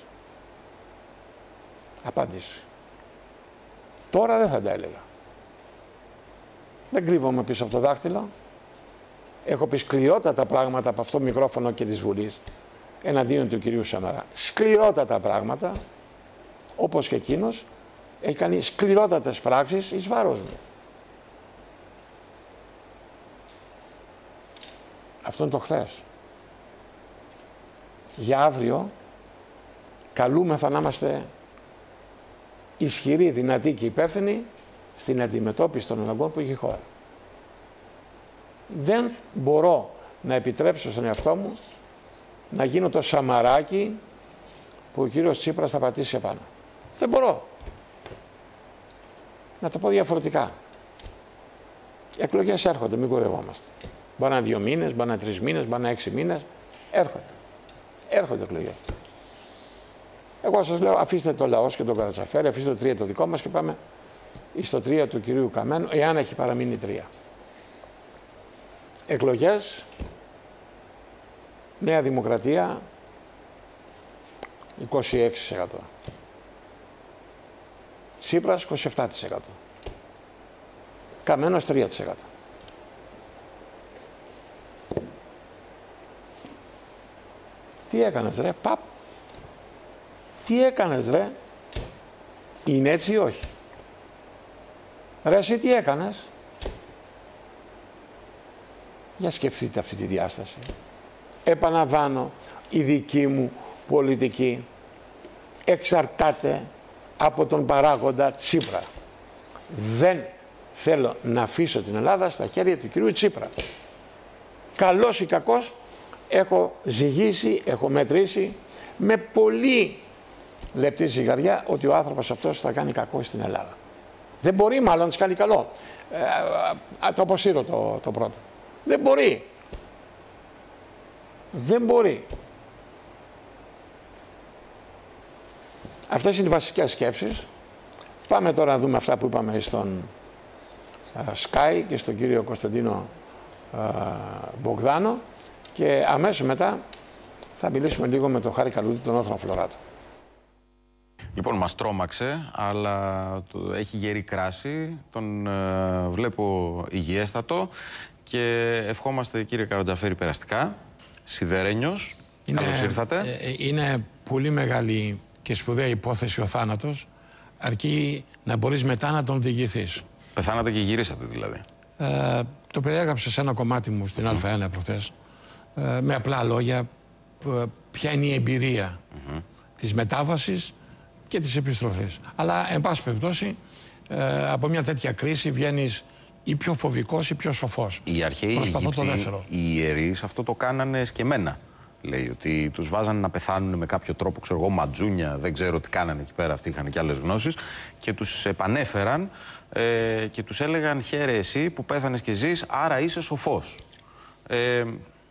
Απάντηση. Τώρα δεν θα τα έλεγα. Δεν κρύβομαι πίσω από το δάχτυλο. Έχω πει σκληρότατα πράγματα από αυτό το μικρόφωνο και της Βουλής εναντίον του κυρίου Σαμαρά. Σκληρότατα πράγματα, όπως και εκείνος έχει κάνει σκληρότατες πράξεις εις βάρος μου. Αυτό είναι το χθες. Για αύριο καλούμεθα να είμαστε ισχυροί, δυνατοί και υπεύθυνοι στην αντιμετώπιση των αναγκών που έχει η χώρα. Δεν μπορώ να επιτρέψω στον εαυτό μου να γίνω το Σαμαράκι που ο κύριος Τσίπρας θα πατήσει επάνω. Δεν μπορώ. Να το πω διαφορετικά. Εκλογές έρχονται, μην κορευόμαστε. Μπορεί να είναι δύο μήνες, μπορεί να είναι τρεις μήνες, μπορεί να είναι έξι μήνες. Έρχονται. Έρχονται εκλογές. Εγώ σας λέω, αφήστε το Λαός και τον Καρατσαφέρη, αφήστε το τρία το δικό μας και πάμε στο τρία του κυρίου Καμένου, εάν έχει παραμείνει τρία. Εκλογές, Νέα Δημοκρατία, είκοσι έξι τοις εκατό. Τσίπρας, είκοσι επτά τοις εκατό. Καμένος, τρία τοις εκατό. Τι έκανες ρε, παπ. Τι έκανες ρε. Είναι έτσι ή όχι. Ρε εσύ τι έκανες. Για σκεφτείτε αυτή τη διάσταση. Επαναλαμβάνω, η δική μου πολιτική εξαρτάται από τον παράγοντα Τσίπρα. Δεν θέλω να αφήσω την Ελλάδα στα χέρια του κυρίου Τσίπρα. Καλός ή κακός, έχω ζυγίσει, έχω μετρήσει με πολύ λεπτή ζυγαριά ότι ο άνθρωπος αυτός θα κάνει κακό στην Ελλάδα. Δεν μπορεί μάλλον να της κάνει καλό. Ε, το αποσύρω το, το πρώτο. Δεν μπορεί. Δεν μπορεί. Αυτές είναι οι βασικές σκέψεις. Πάμε τώρα να δούμε αυτά που είπαμε στον uh, Sky και στον κύριο Κωνσταντίνο uh, Μπογδάνο και αμέσως μετά θα μιλήσουμε λίγο με τον Χάρη Καλούδη, τον Όθρο Φλωράτο. Λοιπόν, μας τρόμαξε, αλλά το, έχει γερή κράση, τον uh, βλέπω υγιέστατο και ευχόμαστε κύριε Καρατζαφέρη περαστικά, σιδερένιος, καλώς ήρθατε. Ε, είναι πολύ μεγάλη και σπουδαία υπόθεση ο θάνατος, αρκεί να μπορείς μετά να τον διηγηθείς. Πεθάνατε και γυρίσατε δηλαδή. Ε, το περιέγραψα σε ένα κομμάτι μου στην mm. Α1 προχθές, ε, με απλά λόγια, ποια είναι η εμπειρία mm-hmm. της μετάβασης και της επιστροφής. Αλλά, εν πάση περιπτώσει, ε, από μια τέτοια κρίση βγαίνεις ή πιο φοβικός ή πιο σοφός. Οι αρχαίοι Αιγύπτιοι, οι ιερείς, αυτό το κάνανε σκεμμένα. Λέει ότι τους βάζανε να πεθάνουν με κάποιο τρόπο, ξέρω εγώ, ματζούνια, δεν ξέρω τι κάνανε εκεί πέρα, αυτοί είχαν και άλλες γνώσεις, και τους επανέφεραν ε, και τους έλεγαν χαίρε εσύ που πέθανες και ζεις, άρα είσαι σοφός. Ε,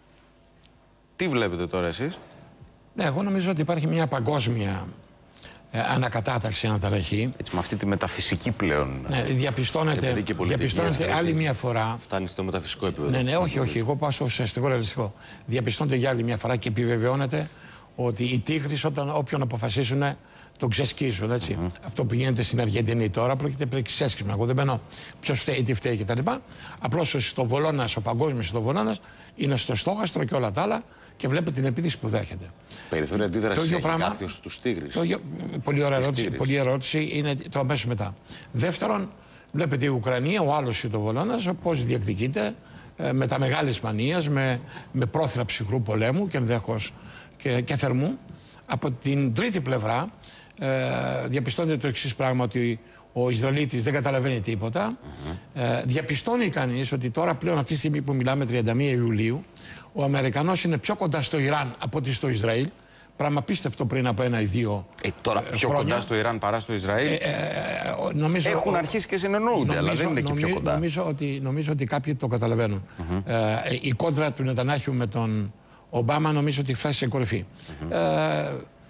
τι βλέπετε τώρα εσείς? Ναι, εγώ νομίζω ότι υπάρχει μια παγκόσμια ε, ανακατάταξη, αναταραχή. Έτσι, με αυτή τη μεταφυσική πλέον. Ναι, διαπιστώνεται, και διαπιστώνεται άλλη μια φορά. Φτάνει στο μεταφυσικό επίπεδο. Ναι, ναι, όχι, όχι. Εγώ πάω στο ουσιαστικό ρεαλιστικό. Διαπιστώνεται για άλλη μια φορά και επιβεβαιώνεται ότι οι τίγρεις, όταν όποιον αποφασίσουν, τον ξεσκίζουν. Έτσι. Mm-hmm. Αυτό που γίνεται στην Αργεντινή τώρα πρόκειται περί ξέσκισμα. Εγώ δεν μπαίνω ποιο φταίει, τι φταίει κτλ. Απλώς ο ιστοβολώνας, ο παγκόσμιος ιστοβολώνας, είναι στο στόχαστρο και όλα τα άλλα. Και βλέπετε την επίδειξη που δέχεται. Περιθώρια αντίδραση έχει κάποιος στους τίγρεις. Πολύ ωραία ερώτηση, πολύ ερώτηση, είναι το αμέσως μετά. Δεύτερον, βλέπετε η Ουκρανία, ο άλλος ιστοβολώνας, πώς διεκδικείται ε, με τα μεγάλες μανίες, με, με πρόθυρα ψυχρού πολέμου και ενδέχος και, και θερμού. Από την τρίτη πλευρά ε, διαπιστώνεται το εξής πράγμα, ότι ο Ισραηλίτης δεν καταλαβαίνει τίποτα. Mm-hmm. ε, διαπιστώνει κανείς ότι τώρα πλέον αυτή τη στιγμή που μιλάμε τριάντα μία Ιουλίου, ο Αμερικανός είναι πιο κοντά στο Ιράν από ότι στο Ισραήλ. Πράγμα πίστευτο πριν από ένα ή δύο ε, τώρα ε, πιο χρόνια. Κοντά στο Ιράν παρά στο Ισραήλ. Ε, ε, ε, νομίζω, Έχουν ο, αρχίσει και συνεννοούνται, αλλά δεν είναι και πιο κοντά. Νομίζω ότι, νομίζω ότι κάποιοι το καταλαβαίνουν. Mm-hmm. ε, η κόντρα του Νετανιάχου με τον Ομπάμα νομίζω ότι φτάσει σε κορυφή. Mm-hmm. ε,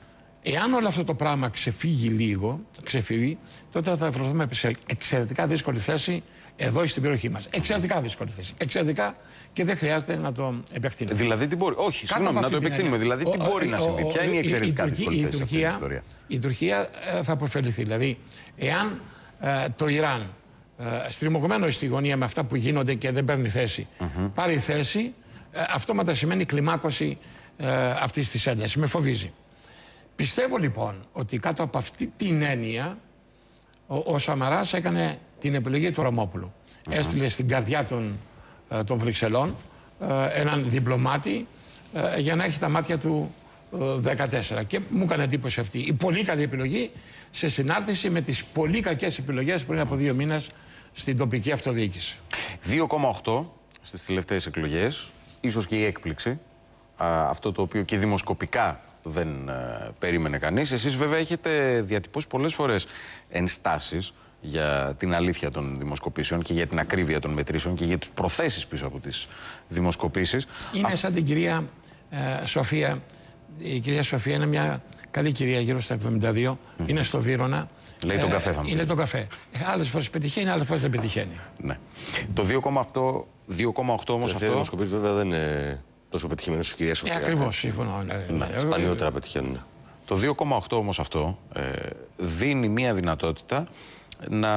εάν όλο αυτό το πράγμα ξεφύγει λίγο, ξεφύγει, τότε θα βρεθούμε σε εξαιρετικά δύσκολη θέση εδώ στην περιοχή μας. Εξαιρετικά δύσκολη θέση. Εξαιρετικά και δεν χρειάζεται να το επεκτείνουμε. Δηλαδή τι μπορεί. Όχι, συγγνώμη, να το επεκτείνουμε. Δηλαδή τι μπορεί να συμβεί. Ποια είναι η εξαιρετικά δύσκολη θέση σε αυτή την ιστορία? Η Τουρκία θα αποφεληθεί. Δηλαδή, εάν ε, το Ιράν, ε, στριμωγμένο στη γωνία με αυτά που γίνονται και δεν παίρνει θέση, mm-hmm. πάρει θέση, ε, αυτόματα σημαίνει κλιμάκωση ε, αυτής της έντασης. Με φοβίζει. Πιστεύω λοιπόν ότι κάτω από αυτή την έννοια ο, ο Σαμαράς έκανε την επιλογή του Ραμόπουλου. Mm-hmm. Έστειλε στην καρδιά των, ε, των Βρυξελών ε, έναν διπλωμάτη ε, για να έχει τα μάτια του ε, δεκατέσσερα. Και μου έκανε εντύπωση αυτή η πολύ καλή επιλογή σε συνάρτηση με τις πολύ κακές επιλογές πριν από δύο μήνες στην τοπική αυτοδιοίκηση. δύο κόμμα οκτώ στις τελευταίες εκλογές, ίσως και η έκπληξη, α, αυτό το οποίο και δημοσκοπικά δεν α, περίμενε κανείς. Εσείς βέβαια έχετε διατυπώσει πολλές φορές ενστάσεις για την αλήθεια των δημοσκοπήσεων και για την ακρίβεια των μετρήσεων και για τις προθέσεις πίσω από τις δημοσκοπήσεις. Είναι σαν την κυρία ε, Σοφία. Η κυρία Σοφία είναι μια καλή κυρία γύρω στα εβδομήντα δύο, mm-hmm. είναι στο Βύρωνα. Λέει τον καφέ, θα μου Είναι τον καφέ. Ε, άλλες φορές πετυχαίνει, άλλες φορές δεν πετυχαίνει. Ναι. Το δύο κόμμα οκτώ όμως αυτό. Οι δημοσκοπήσεις βέβαια δεν είναι τόσο πετυχημένες στους κυρία Σοφία. Ε, ακριβώς, συμφωνώ. Ναι, ναι, ναι, σπανιότερα πετυχαίνουν. Το δύο κόμμα οκτώ όμως αυτό ε, δίνει μία δυνατότητα να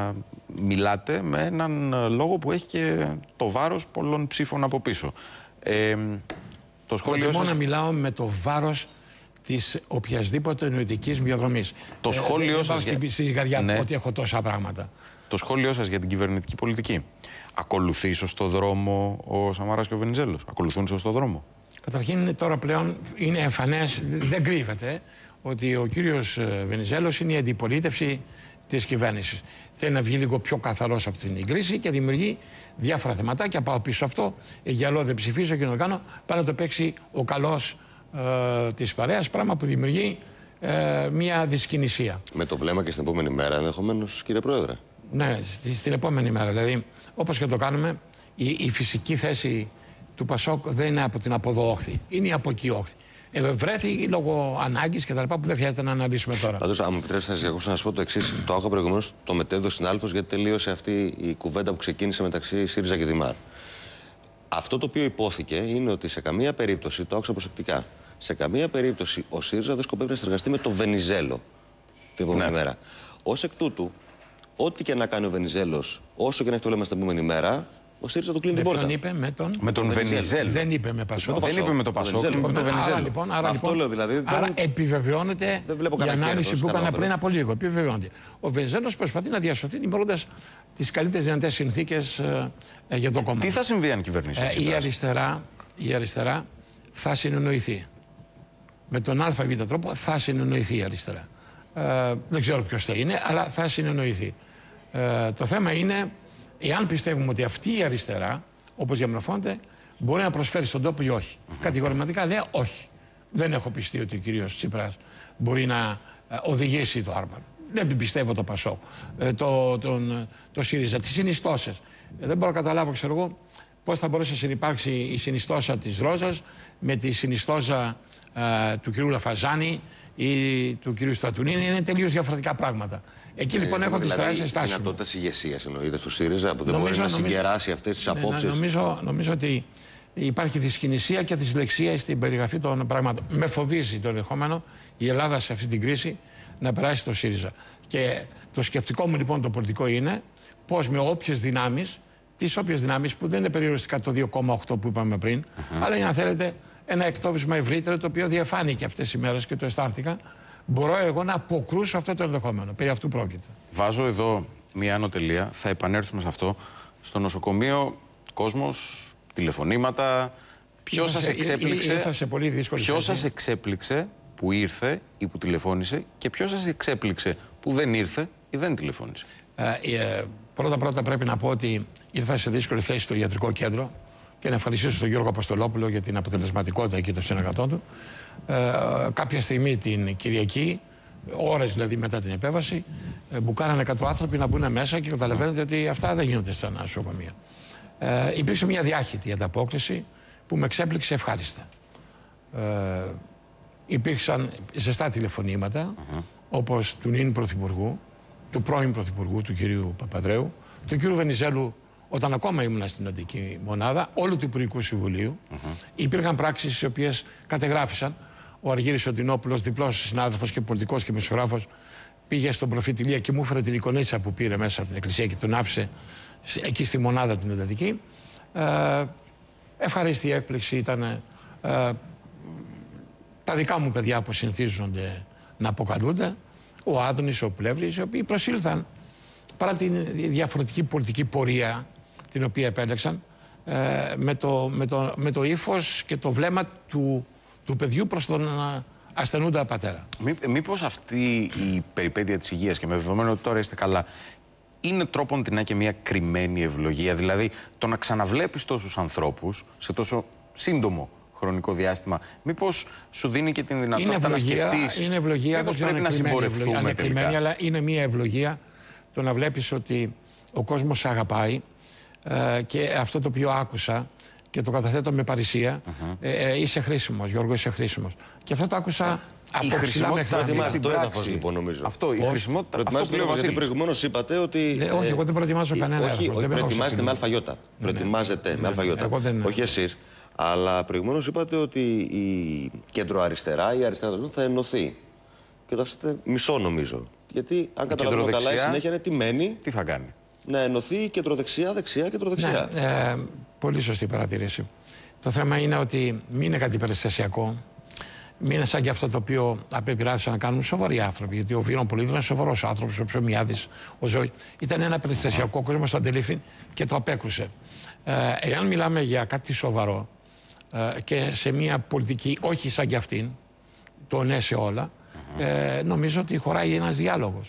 μιλάτε με έναν λόγο που έχει και το βάρος πολλών ψήφων από πίσω. Ε, το σχόλιο Προτιμώ σας... να μιλάω με το βάρος της οποιασδήποτε νοητικής διαδρομής. Το σχόλιο ε, σας... Δεν πάω στη καρδιά ναι. ότι έχω τόσα πράγματα. Το σχόλιο σας για την κυβερνητική πολιτική. Ακολουθεί σωστό δρόμο ο Σαμαράς και ο Βενιζέλος? Ακολουθούν σωστό δρόμο? Καταρχήν τώρα πλέον είναι εμφανές, δεν κρύβεται, ότι ο κύριος Βενιζέλος είναι η αντιπολίτευση της κυβέρνησης. Θέλει να βγει λίγο πιο καθαρός από την κρίση και δημιουργεί διάφορα θεματάκια. Πάω πίσω αυτό, γυαλό δεν ψηφίζω και να το κάνω, πάει να το παίξει ο καλός ε, της παρέας, πράγμα που δημιουργεί ε, μια δυσκινησία. Με το βλέμμα και στην επόμενη μέρα ενδεχομένως, κύριε Πρόεδρε. Ναι, στη, στην επόμενη μέρα. Δηλαδή, όπως και το κάνουμε, η, η φυσική θέση του Πασόκ δεν είναι από την από εδώ όχθη, είναι η από εκεί όχθη. Ε, βρέθη λόγω ανάγκης και τα λοιπά που δεν χρειάζεται να αναλύσουμε τώρα. Πάντως, αν μου επιτρέψετε να σας να σας πω το εξής. Το άκουγα προηγουμένως, το μετέδωσε συνάδελφος, γιατί τελείωσε αυτή η κουβέντα που ξεκίνησε μεταξύ ΣΥΡΙΖΑ και Δημάρ. Αυτό το οποίο υπόθηκε είναι ότι σε καμία περίπτωση, το άκουσα προσεκτικά, σε καμία περίπτωση ο ΣΥΡΙΖΑ δεν σκοπεύει να συνεργαστεί με τον Βενιζέλο την επόμενη ναι. μέρα. Ως εκ τούτου, ό,τι και να κάνει ο Βενιζέλος, όσο και να έχει το λέμε στην επόμενη μέρα, ο ΣΥΡΙΖΑ του κλείνει την πόρτα. Είπε με τον, με τον Βενιζέλο. Δεν είπε με Πασόκ. Δεν είπε με τον Πασόκ, είπε με τον Βενιζέλο. Άρα λοιπόν, άρα, αυτό λοιπόν, λέω δηλαδή. Άρα δεν... επιβεβαιώνεται η ανάλυση που έκανα πριν από λίγο. Επιβεβαιώνεται. Ο Βενιζέλος προσπαθεί να διασωθεί δημιουργώντας τις καλύτερες δυνατές συνθήκες ε, ε, για το κόμμα. Τι θα συμβεί αν κυβερνήσει ε, η, αριστερά, η αριστερά θα συνεννοηθεί. Με τον ΑΒ τρόπο θα συνεννοηθεί η αριστερά. Ε, δεν ξέρω ποιος θα είναι, αλλά θα συνεννοηθεί. Ε, το θέμα είναι, εάν πιστεύουμε ότι αυτή η αριστερά, όπως διαμορφώνεται, μπορεί να προσφέρει στον τόπο ή όχι. Mm-hmm. Κατηγορηματικά λέει όχι. Δεν έχω πιστεί ότι ο κύριος Τσίπρας μπορεί να ε, οδηγήσει το Άρμαν. Δεν πιστεύω το Πασόκ, ε, το, τον, το ΣΥΡΙΖΑ, τις συνιστώσεις. Ε, δεν μπορώ να καταλάβω, ξέρω εγώ, πώς θα μπορέσει να συνυπάρξει η συνιστόσα της Ρόζας με τη συνιστόσα ε, του κυρίου Λαφαζάνη ή του κυρίου Στρατουνίνη. Είναι τελείως διαφορετικά πράγματα. Εκεί λοιπόν έχω τις τεράστιες ενστάσεις. Η δυνατότητα ηγεσίας εννοείται του ΣΥΡΙΖΑ που δεν νομίζω, μπορεί να νομίζω, συγκεράσει αυτές τις απόψεις. Ναι, νομίζω, νομίζω ότι υπάρχει δυσκινησία και δυσλεξία στην περιγραφή των πραγμάτων. Με φοβίζει το ενδεχόμενο η Ελλάδα σε αυτή την κρίση να περάσει στο ΣΥΡΙΖΑ. Και το σκεφτικό μου λοιπόν το πολιτικό είναι πώς με όποιες δυνάμεις, τις όποιες δυνάμεις που δεν είναι περιοριστικά το δύο κόμμα οκτώ που είπαμε πριν, mm-hmm. αλλά για να θέλετε ένα εκτόπισμα ευρύτερο το οποίο διαφάνηκε αυτές οι μέρες και το αισθάνθηκα. Μπορώ εγώ να αποκρούσω αυτό το ενδεχόμενο. Περί αυτού πρόκειται. Βάζω εδώ μία άνω τελεία. Θα επανέλθουμε σε αυτό. Στο νοσοκομείο, κόσμος, τηλεφωνήματα. Ποιος σας εξέπληξε, ποιος σας εξέπληξε που ήρθε ή που τηλεφώνησε και ποιος σας εξέπληξε που δεν ήρθε ή δεν τηλεφώνησε? Ε, ε, πρώτα πρώτα πρέπει να πω ότι ήρθα σε δύσκολη θέση στο ιατρικό κέντρο και να ευχαριστήσω τον Γιώργο Αποστολόπουλο για την αποτελεσματικότητα και των συνεργατών του. Ε, κάποια στιγμή την Κυριακή, ώρες δηλαδή μετά την επέμβαση, ε, μπουκάρανε εκατό άνθρωποι να μπουν μέσα και καταλαβαίνετε ότι αυτά δεν γίνονται στα νοσοκομεία. Ε, υπήρξε μια διάχυτη ανταπόκριση που με εξέπληξε ευχάριστα. Ε, υπήρξαν ζεστά τηλεφωνήματα, uh-huh. όπως του νυν Πρωθυπουργού, του πρώην Πρωθυπουργού, του κυρίου Παπανδρέου, του κυρίου Βενιζέλου, όταν ακόμα ήμουν στην Αττική Μονάδα, όλου του Υπουργικού Συμβουλίου. Uh-huh. Υπήρχαν πράξεις οι οποίες κατεγράφησαν. Ο Αργύρης Οντινόπουλος, διπλός συνάδελφος και πολιτικός και μεσογράφος, πήγε στον προφήτη Ηλία και μου έφερε την εικονίτσα που πήρε μέσα από την εκκλησία και τον άφησε εκεί στη Μονάδα την Εντατική. Ε, ευχαρίστη έκπληξη ήταν ε, τα δικά μου παιδιά που συνηθίζονται να αποκαλούνται, ο Άδωνης, ο Πλεύρης, οι οποίοι προσήλθαν παρά την διαφορετική πολιτική πορεία την οποία επέλεξαν, ε, με, το, με, το, με το ύφος και το βλέμμα του, του παιδιού προς τον ασθενούντα πατέρα. Μή, μήπως αυτή η περιπέτεια της υγείας και με δεδομένο ότι τώρα είστε καλά, είναι τρόπον την και μια κρυμμένη ευλογία? Δηλαδή το να ξαναβλέπεις τόσους ανθρώπους σε τόσο σύντομο χρονικό διάστημα, μήπως σου δίνει και την δυνατότητα να σκεφτείς? Είναι ευλογία, μήπως πρέπει να συμπορευτούμε τελικά? Αλλά είναι μια ευλογία το να βλέπεις ότι ο κόσμος σε αγαπάει, ε, και αυτό το οποίο άκουσα και το καταθέτω με παρησία, uh-huh. ε, ε, είσαι χρήσιμος, Γιώργο, είσαι χρήσιμος. Και αυτό το άκουσα η από ψηλά μέχρι να προετοιμάζει το έδαφος, λοιπόν, νομίζω. Αυτό, η χρησιμότητα. Αυτό πλέον, γιατί προηγουμένως είπατε ότι. Δε, όχι, εγώ δεν προετοιμάζω ε, κανένα όχι, έδαφος. Όχι, προετοιμάζετε με αλφαγιώτα. Ναι, προετοιμάζετε ναι, με αλφαγιώτα. Ναι, ναι. Όχι εσείς. Αλλά προηγουμένως είπατε ότι η κεντροαριστερά, η αριστερά θα ενωθεί. Και το αφήσετε μισό, νομίζω. Γιατί, αν καταλαβαίνω καλά, η συνέχεια είναι τι μένει. Τι θα κάνει. Να ενωθεί κεντροδεξιά, δεξιά, κεντροδεξιά. Ναι, ε, πολύ σωστή παρατήρηση. Το θέμα είναι ότι μην είναι κάτι περιστασιακό. Μην είναι σαν και αυτό το οποίο απεπειράθησαν να κάνουν σοβαροί άνθρωποι. Γιατί ο Βίρον Πολύδωρος είναι σοβαρός άνθρωπος, ο Ψωμιάδης, ο Ζώη. Ήταν ένα περιστασιακό, ο κόσμος το αντελήφθη και το απέκρουσε. Ε, εάν μιλάμε για κάτι σοβαρό ε, και σε μια πολιτική, όχι σαν και αυτήν, το ναι σε όλα, ε, νομίζω ότι χωράει ένας διάλογος.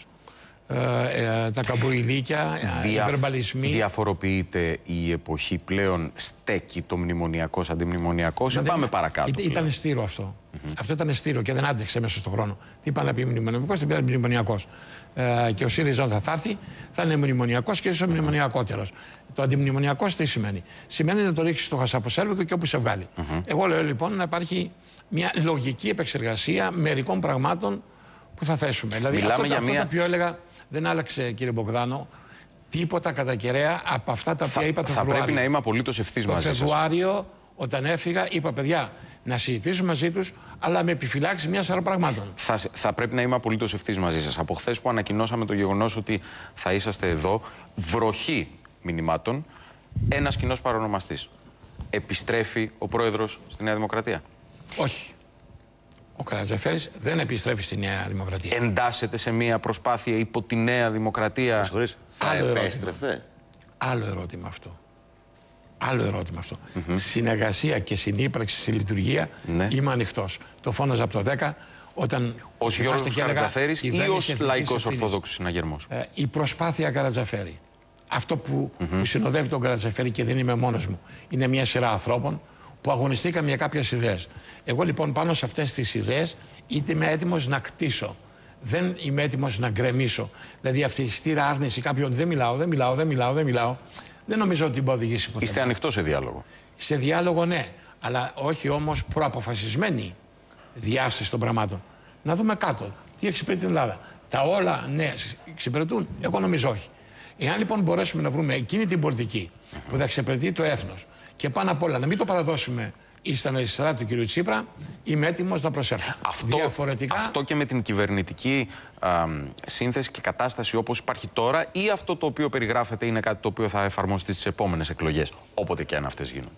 Ε, ε, τα καμποϊλίκια, Δια... οι βερμπαλισμοί. Διαφοροποιείται η εποχή πλέον, στέκει το μνημονιακός, αντιμνημονιακός, ή πάμε παρακάτω. Ή, ήταν στήρο αυτό. Mm-hmm. Αυτό ήταν στήρο και δεν άντεξε μέσα στον χρόνο. Τι είπα να πει μνημονιακός, τι πει μνημονιακός. Ε, και ο ΣΥΡΙΖΑ θα έρθει, θα είναι μνημονιακός και ίσως μνημονιακότερος. Το αντιμνημονιακός τι σημαίνει. Σημαίνει να το ρίξει στο χασαποσέρβικο και όπου σε βγάλει. Mm-hmm. Εγώ λέω λοιπόν να υπάρχει μια λογική επεξεργασία μερικών πραγμάτων που θα θέσουμε. Δηλαδή Μιλάμε αυτό, για αυτό μια... το οποίο έλεγα δεν άλλαξε, κύριε Μπογδάνο, τίποτα κατά κεραία από αυτά τα οποία θα, είπα το θα Φεβρουάριο. Θα πρέπει να είμαι απολύτως ευθύς μαζί σας. Το Φεβρουάριο, όταν έφυγα, είπα παιδιά, να συζητήσουμε μαζί τους, αλλά με επιφυλάξει μια σειρά πραγμάτων. Θα, θα πρέπει να είμαι απολύτως ευθύς μαζί σας. Από χθες που ανακοινώσαμε το γεγονός ότι θα είσαστε εδώ, βροχή μηνυμάτων, ένας κοινός παρονομαστής. Επιστρέφει ο πρόεδρος στη Νέα Δημοκρατία? Όχι. Ο Καρατζαφέρης δεν επιστρέφει στη Νέα Δημοκρατία. Εντάσσεται σε μια προσπάθεια υπό τη Νέα Δημοκρατία? Θα επέστρεφε. Άλλο ερώτημα αυτό. Άλλο ερώτημα αυτό. Mm-hmm. Συνεργασία και συνύπαρξη στη λειτουργία, ναι, είμαι ανοιχτός. Το φώναζα από το δέκα όταν. Ως Γιώργος Καρατζαφέρης ή ως λαϊκός ορθόδοξος συναγερμός? Ε, η προσπάθεια Καρατζαφέρη. Αυτό που, mm-hmm. που συνοδεύει τον Καρατζαφέρη, και δεν είμαι μόνος μου, είναι μια σειρά ανθρώπων που αγωνιστήκαμε για κάποιες ιδέες. Εγώ λοιπόν πάνω σε αυτές τις ιδέες είτε είμαι έτοιμος να κτίσω. Δεν είμαι έτοιμος να γκρεμίσω. Δηλαδή αυτή η στήρα άρνηση κάποιον δεν μιλάω, δεν μιλάω, δεν μιλάω, δεν μιλάω. Δεν νομίζω ότι μπορεί να οδηγήσει ποτέ. Είστε ανοιχτός σε διάλογο? Σε διάλογο ναι, αλλά όχι όμως προαποφασισμένη διάσταση των πραγμάτων. Να δούμε κάτω τι εξυπηρετεί την Ελλάδα. Τα όλα ναι εξυπηρετούν? Εγώ νομίζω όχι. Εάν λοιπόν μπορέσουμε να βρούμε εκείνη την πολιτική που θα εξυπηρετεί το έθνος και πάνω απ' όλα να μην το παραδώσουμε στα αριστερά του κ. Τσίπρα, είμαι έτοιμος να προσέλθω. Αυτό, Διαφορετικά... αυτό και με την κυβερνητική α, σύνθεση και κατάσταση όπως υπάρχει τώρα, ή αυτό το οποίο περιγράφεται είναι κάτι το οποίο θα εφαρμοστεί στις επόμενες εκλογές, όποτε και αν αυτές γίνουν?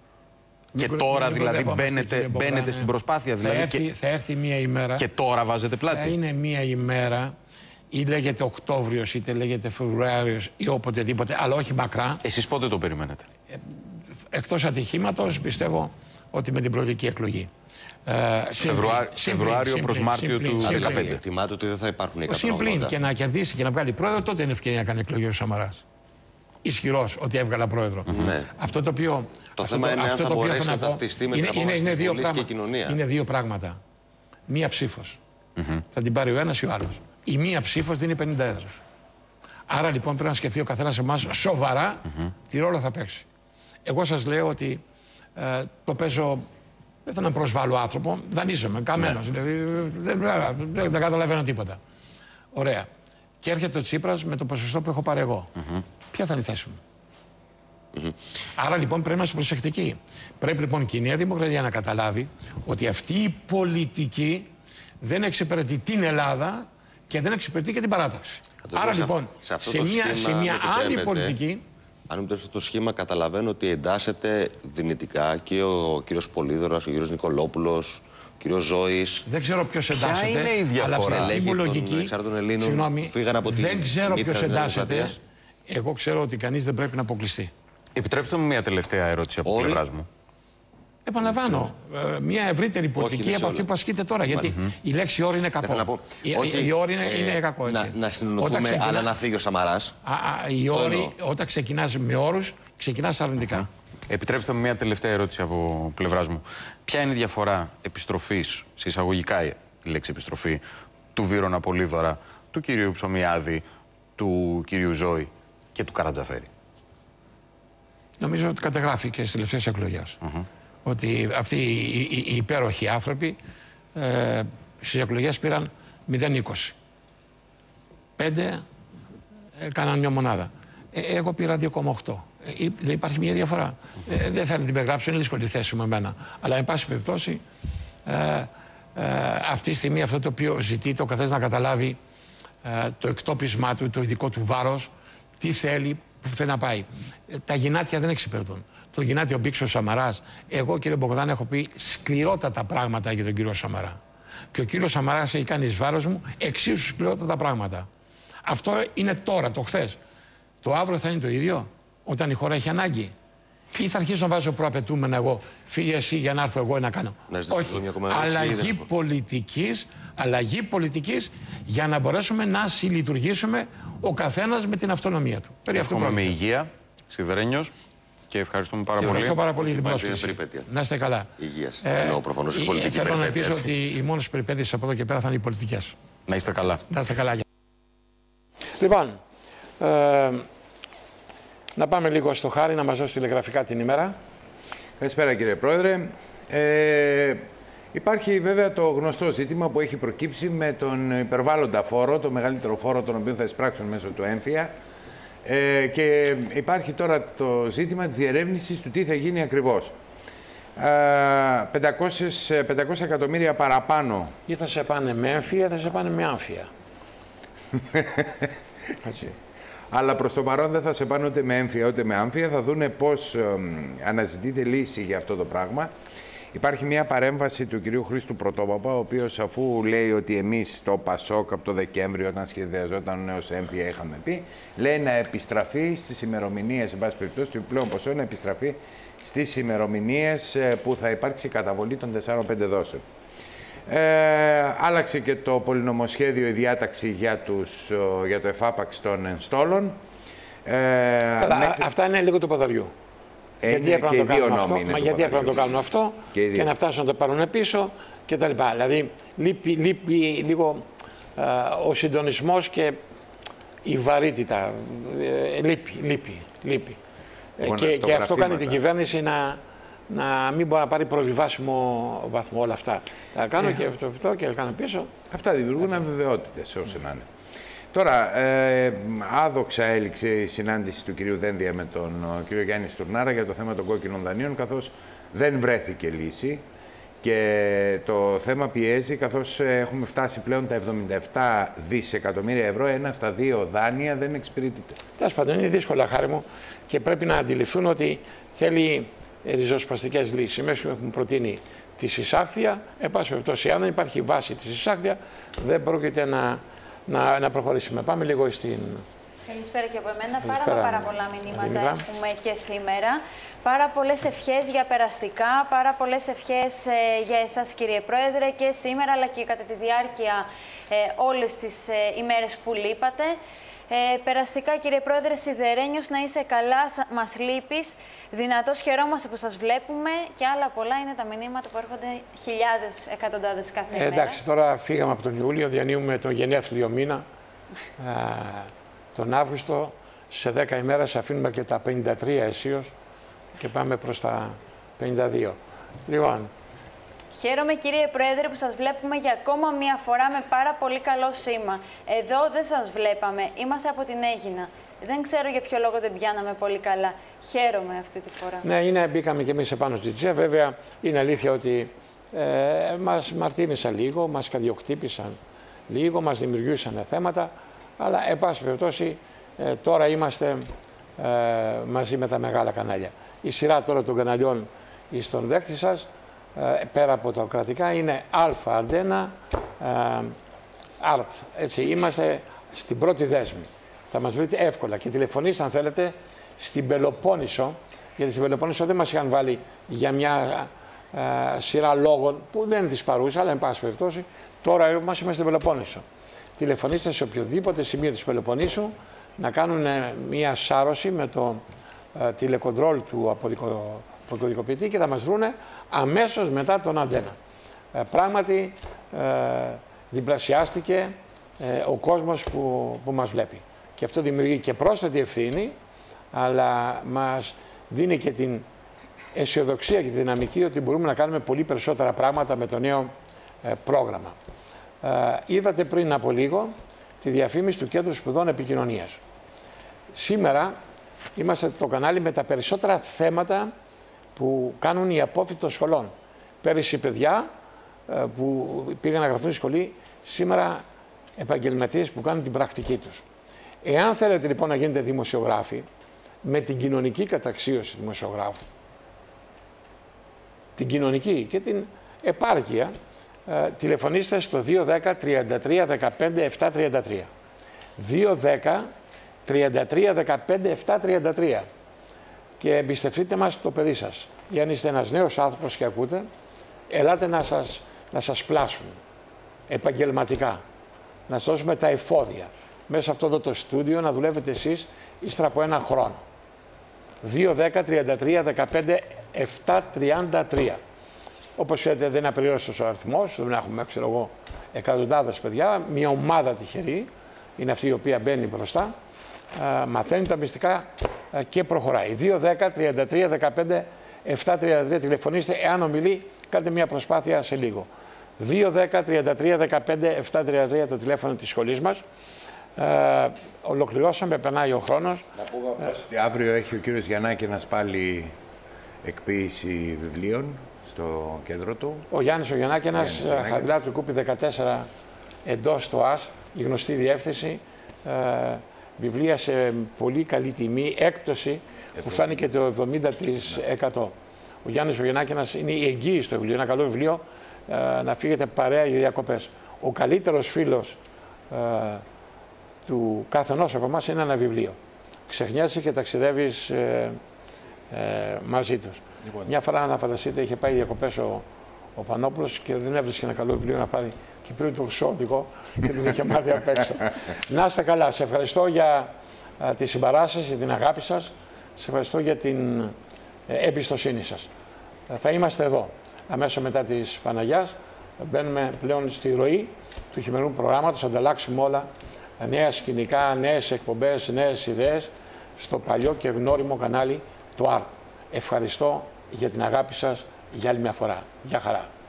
Και μην τώρα μην δηλαδή μπαίνετε, μπαίνετε στην προσπάθεια. Δηλαδή, θα, έρθει, και, θα έρθει μία ημέρα. Και τώρα βάζετε πλάτη. Θα είναι μία ημέρα, ή λέγεται Οκτώβριος, είτε λέγεται Φεβρουάριος, ή οποτεδήποτε, αλλά όχι μακρά. Εσείς πότε το περιμένετε? Ε, εκτός ατυχήματος, πιστεύω ότι με την προεδρική εκλογή. Ε, Φεβρουάριο, Φεβρουάριο προς Μάρτιο του δύο χιλιάδες δεκαπέντε. Εκτιμάται ότι δεν θα υπάρχουν εκατόν ογδόντα. Συμπλήν και να κερδίσει και να βγάλει πρόεδρο, τότε είναι ευκαιρία να κάνει εκλογή ο Σαμαράς. Ισχυρός ότι έβγαλα πρόεδρο. Mm-hmm. Ναι. Αυτό το οποίο. Το αυτό θέμα το, είναι αυτό αν θα το μπορέσει να να ταυτιστεί με την είναι, είναι, δύο και η κοινωνία. Είναι δύο πράγματα. Μία ψήφος. Mm-hmm. Θα την πάρει ο ένας ή ο άλλος. Η μία ψήφος δίνει πενήντα έδρες. Άρα λοιπόν πρέπει να σκεφτεί ο καθένας εμάς σοβαρά mm-hmm. τι ρόλο θα παίξει. Εγώ σας λέω ότι ε, το παίζω. Δεν θα να προσβάλλω άνθρωπο, δανείζομαι, καμένος. Ναι. Δηλαδή, δεν, δεν, δεν καταλαβαίνω τίποτα. Ωραία. Και έρχεται ο Τσίπρας με το ποσοστό που έχω πάρει εγώ. Mm-hmm. Ποια θα είναι η θέση μου? Mm-hmm. Άρα λοιπόν πρέπει να είμαστε προσεκτικοί. Πρέπει λοιπόν και η Νέα Δημοκρατία να καταλάβει ότι αυτή η πολιτική δεν εξυπηρετεί την Ελλάδα και δεν εξυπηρετεί και την παράταξη. Άρα σε λοιπόν σε, σε μια, σε μια άλλη πολιτική. Αν μου αυτό το σχήμα, καταλαβαίνω ότι εντάσσεται δυνητικά και ο κύριος Πολύδωρας, ο κύριος Νικολόπουλος, ο κύριος Ζώης. Δεν ξέρω ποιος εντάσσεται. Ποια είναι η διαφορά? Αλλά στην λογική, συγγνώμη, δεν ξέρω ποιος εντάσσεται. Εγώ ξέρω ότι κανείς δεν πρέπει να αποκλειστεί. Επιτρέψτε μου μια τελευταία ερώτηση από πλευράς μου. Επαναλαμβάνω, ε, μια ευρύτερη πολιτική από αυτή που ασκείται τώρα. Γιατί mm-hmm. η λέξη όρη είναι κακό. Η, όχι, η όρη είναι, ε, είναι κακό. Έτσι. Να, να συνεννοηθούμε, ξεκινά... αλλά να φύγει ο Σαμαράς. Α, α, η όρη, όταν ξεκινάς με όρους, ξεκινάς αρνητικά. Mm-hmm. Επιτρέψτε μου μια τελευταία ερώτηση από πλευράς μου. Ποια είναι η διαφορά επιστροφής, σε εισαγωγικά η λέξη επιστροφή, του Βίρονα Πολύδωρα, του κυρίου Ψωμιάδη, του κυρίου Ζώη και του Καρατζαφέρη? νομίζω ότι καταγράφηκε στις τελευταίες εκλογές. Mm-hmm. Ότι αυτοί οι, οι, οι υπέροχοι άνθρωποι ε, στις εκλογές πήραν μηδέν είκοσι. Πέντε έκαναν μια μονάδα. Ε, εγώ πήρα δύο κόμμα οκτώ. Ε, δεν υπάρχει μια διαφορά. Mm-hmm. Ε, δεν θέλω να την περιγράψω, είναι δύσκολη θέση με εμένα. Αλλά, εν πάση περιπτώσει, ε, ε, αυτή τη στιγμή αυτό το οποίο ζητείται ο καθένας να καταλάβει ε, το εκτόπισμά του, το ειδικό του βάρος, τι θέλει, που θέλει να πάει. Ε, τα γυνάτια δεν εξυπηρετούν. Το γυνάτιο μπήξε ο Σαμαράς. Εγώ, κύριε Μπογδάν, έχω πει σκληρότατα πράγματα για τον κύριο Σαμαρά. Και ο κύριος Σαμαράς έχει κάνει εις βάρος μου εξίσου σκληρότατα πράγματα. Αυτό είναι τώρα, το χθες. Το αύριο θα είναι το ίδιο, όταν η χώρα έχει ανάγκη. Ή θα αρχίσω να βάζω προαπαιτούμενα εγώ, φύγε εσύ για να έρθω εγώ να κάνω. Να Όχι, αλλαγή πολιτικής, αλλαγή πολιτικής για να μπορέσουμε να συλλειτουργήσουμε ο καθένας με την αυτονομία του. Περί αυτού με υγεία, Σιδερένιος, και ευχαριστούμε πάρα και πολύ. Ευχαριστώ πάρα πολύ για την πρόσκληση. Να είστε καλά. Υγείας. Ε, Ενώ προφανώς η πολιτική θέλω να πείσω ότι οι μόνες περιπέτειες από εδώ και πέρα θα είναι οι πολιτικές. Να είστε καλά. Να είστε καλά. Λοιπόν, ε, να πάμε λίγο στο Χάρη να μας δώσει τηλεγραφικά την ημέρα. Καλησπέρα κύριε Πρόεδρε. Ε, υπάρχει βέβαια το γνωστό ζήτημα που έχει προκύψει με τον υπερβάλλοντα φόρο, το μεγαλύτερο φόρο τον οποίο θα εισπράξουν μέσω του έμφυα. Ε, και υπάρχει τώρα το ζήτημα της διερεύνησης του τι θα γίνει ακριβώς. Ε, πεντακόσια εκατομμύρια παραπάνω. Ή θα σε πάνε με έμφυα, θα σε πάνε με άμφυα. Έτσι. Αλλά προς το παρόν δεν θα σε πάνε ούτε με έμφυα ούτε με άμφυα. Θα δούνε πώς ε, αναζητείται λύση για αυτό το πράγμα. Υπάρχει μια παρέμβαση του κυρίου Χρήστου Πρωτόπαπα, ο οποίος αφού λέει ότι εμείς το ΠΑΣΟΚ από το Δεκέμβριο, όταν σχεδιαζόταν ο νέος έμφυα, είχαμε πει, λέει να επιστραφεί στις ημερομηνίες, εν πάση περιπτώσει, του επιπλέον ποσό να επιστραφεί στις ημερομηνίες που θα υπάρξει καταβολή των τεσσάρων πέντε δόσεων. Ε, άλλαξε και το πολυνομοσχέδιο η διάταξη για, τους, για το εφάπαξ των ενστόλων. Ε, Καλά, μέχρι... Αυτά είναι λίγο του ποδαριού. Γιατί έπρεπε να το κάνουν αυτό, μα γιατί έπρεπε να το κάνουν αυτό και, και να φτάσουν να το πάρουν πίσω κτλ. Δηλαδή, λείπει, λείπει λίγο α, ο συντονισμός και η βαρύτητα. Ε, λείπει, λείπει, λείπει. Ε, και και αυτό κάνει την κυβέρνηση να, να μην μπορεί να πάρει προβιβάσιμο βαθμό όλα αυτά. Θα κάνω ε. και αυτό, αυτό και θα κάνω πίσω. Αυτά δημιουργούν αβεβαιότητες όσο να είναι. Τώρα, ε, άδοξα έληξε η συνάντηση του κυρίου Δένδια με τον κύριο Γιάννη Στουρνάρα για το θέμα των κόκκινων δανείων, καθώς δεν βρέθηκε λύση και το θέμα πιέζει, καθώς έχουμε φτάσει πλέον τα εβδομήντα επτά δισεκατομμύρια ευρώ, ένα στα δύο δάνεια δεν εξυπηρετείται. Τέλος πάντων, είναι δύσκολα, Χάρη μου, και πρέπει να αντιληφθούν ότι θέλει ριζοσπαστικές λύσεις. Εμείς έχουμε προτείνει τη συσάχθεια, εν πάση περιπτώσει, αν δεν υπάρχει βάση τη συσάχθεια, δεν πρόκειται να. Να, να προχωρήσουμε. Πάμε λίγο στην... Καλησπέρα και από εμένα. Πάρα, πάρα, πάρα πολλά μηνύματα έχουμε και σήμερα. Πάρα πολλές ευχές για περαστικά, πάρα πολλές ευχές ε, για εσάς κύριε Πρόεδρε και σήμερα αλλά και κατά τη διάρκεια ε, όλες τις ε, ημέρες που λείπατε. Ε, περαστικά κύριε Πρόεδρε, Σιδερένιος, να είσαι καλά, μας λείπεις, δυνατός, χαιρόμαστε που σας βλέπουμε και άλλα πολλά είναι τα μηνύματα που έρχονται χιλιάδες, εκατοντάδες κάθε μέρα. Ε, εντάξει, τώρα φύγαμε από τον Ιούλιο, διανύουμε τον γενέθλιο μήνα, α, τον Αύγουστο, σε δέκα ημέρες αφήνουμε και τα πενήντα τρία αισίως και πάμε προς τα πενήντα δύο. Λοιπόν, χαίρομαι κύριε Πρόεδρε που σας βλέπουμε για ακόμα μία φορά με πάρα πολύ καλό σήμα. Εδώ δεν σας βλέπαμε, είμαστε από την Αίγινα. Δεν ξέρω για ποιο λόγο δεν πιάναμε πολύ καλά. Χαίρομαι αυτή τη φορά. Ναι, είναι, μπήκαμε και εμείς επάνω στη Τζέ. Βέβαια, είναι αλήθεια ότι ε, μας μαρτύρησαν λίγο, μας καδιοκτύπησαν λίγο, μας δημιουργούσαν θέματα. Αλλά, εν πάση περιπτώσει, ε, τώρα είμαστε ε, μαζί με τα μεγάλα κανάλια. Η σειρά τώρα των καναλιών στον δέκτη σας, Ε, πέρα από τα κρατικά, είναι Α, Αντένα, ε, Art. Έτσι, είμαστε στην πρώτη δέσμη. Θα μας βρείτε εύκολα και τηλεφωνήστε αν θέλετε στην Πελοπόννησο, γιατί στην Πελοπόννησο δεν μας είχαν βάλει για μια ε, σειρά λόγων που δεν τις παρούσα, αλλά εν πάση περιπτώσει, τώρα μας είμαστε στην Πελοπόννησο. Τηλεφωνήστε σε οποιοδήποτε σημείο της Πελοποννήσου να κάνουν ε, μια σάρωση με το ε, τηλεκοντρόλ του αποδικο, αποδικοποιητή και θα μας βρούνε αμέσως μετά τον Αντένα. Ε, πράγματι, ε, διπλασιάστηκε ε, ο κόσμος που, που μας βλέπει. Και αυτό δημιουργεί και πρόσθετη ευθύνη, αλλά μας δίνει και την αισιοδοξία και τη δυναμική ότι μπορούμε να κάνουμε πολύ περισσότερα πράγματα με το νέο ε, πρόγραμμα. Ε, είδατε πριν από λίγο τη διαφήμιση του Κέντρου Σπουδών Επικοινωνίας. Σήμερα είμαστε το κανάλι με τα περισσότερα θέματα που κάνουν οι απόφοιτοι των σχολών. Πέρυσι παιδιά ε, που πήγαν να γραφτούν στη σχολή, σήμερα επαγγελματίες που κάνουν την πρακτική τους. Εάν θέλετε λοιπόν να γίνετε δημοσιογράφοι, με την κοινωνική καταξίωση δημοσιογράφου, την κοινωνική και την επάρκεια, ε, τηλεφωνήστε στο δύο ένα μηδέν τριάντα τρία δεκαπέντε επτακόσια τριάντα τρία. δύο ένα μηδέν τριάντα τρία δεκαπέντε επτακόσια τριάντα τρία. Και εμπιστευτείτε μας το παιδί σας. Ή αν είστε ένας νέος άνθρωπος και ακούτε, ελάτε να σας, να σας πλάσουν επαγγελματικά. Να σας δώσουμε τα εφόδια. Μέσα σε αυτό εδώ το στούντιο να δουλεύετε εσείς ύστερα από ένα χρόνο. δύο ένα μηδέν τριάντα τρία δεκαπέντε επτακόσια τριάντα τρία. Όπως ξέρετε δεν είναι απεριόριστος ο αριθμός, δεν έχουμε ξέρω εγώ εκατοντάδες παιδιά, μια ομάδα τυχερή είναι αυτή η οποία μπαίνει μπροστά, α, μαθαίνει τα μυστικά α, και προχωράει. δύο ένα τριάντα τρία δεκαπέντε επτακόσια τριάντα τρία, τηλεφωνήστε, εάν ομιλεί κάντε μια προσπάθεια σε λίγο. δύο ένα τριάντα τρία δεκαπέντε επτακόσια τριάντα τρία το τηλέφωνο της σχολής μας. Ε, ολοκληρώσαμε, περνάει ο χρόνος. Να πούμε ε, ότι αύριο έχει ο κύριος Γιαννάκηνας πάλι εκποίηση βιβλίων στο κέντρο του. Ο Γιάννης ο Γιαννάκηνας, Χαριλά του Κούπη δεκατέσσερα, εντός του ΑΣ, η γνωστή διεύθυνση, ε, βιβλία σε πολύ καλή τιμή, έκπτωση που φτάνει και το εβδομήντα τοις εκατό. Ο Γιάννης ο Γιαννάκηνας είναι η εγγύη στο βιβλίο, ένα καλό βιβλίο, ε, να φύγετε παρέα για διακοπές. Ο καλύτερος φίλος ε, του καθενός από εμάς είναι ένα βιβλίο. Ξεχνιάσαι και ταξιδεύεις ε, ε, μαζί τους. Λοιπόν. Μια φορά, να φανταστείτε, είχε πάει διακοπές ο, ο Πανόπουλος και δεν έβρισκε ένα καλό βιβλίο να πάρει και πήρε το χρυσό οδηγό και την είχε μάθει απ' έξω. Να είστε καλά. Σε ευχαριστώ για α, τη συμπαράσταση, την αγάπη σας. Σε ευχαριστώ για την ε, εμπιστοσύνη σας. Θα είμαστε εδώ αμέσως μετά της Παναγιάς. Μπαίνουμε πλέον στη ροή του χειμερινού προγράμματος, ανταλλάξουμε όλα. Νέα σκηνικά, νέες εκπομπές, νέες ιδέες στο παλιό και γνώριμο κανάλι του Art. Ευχαριστώ για την αγάπη σας για άλλη μια φορά. Γεια χαρά.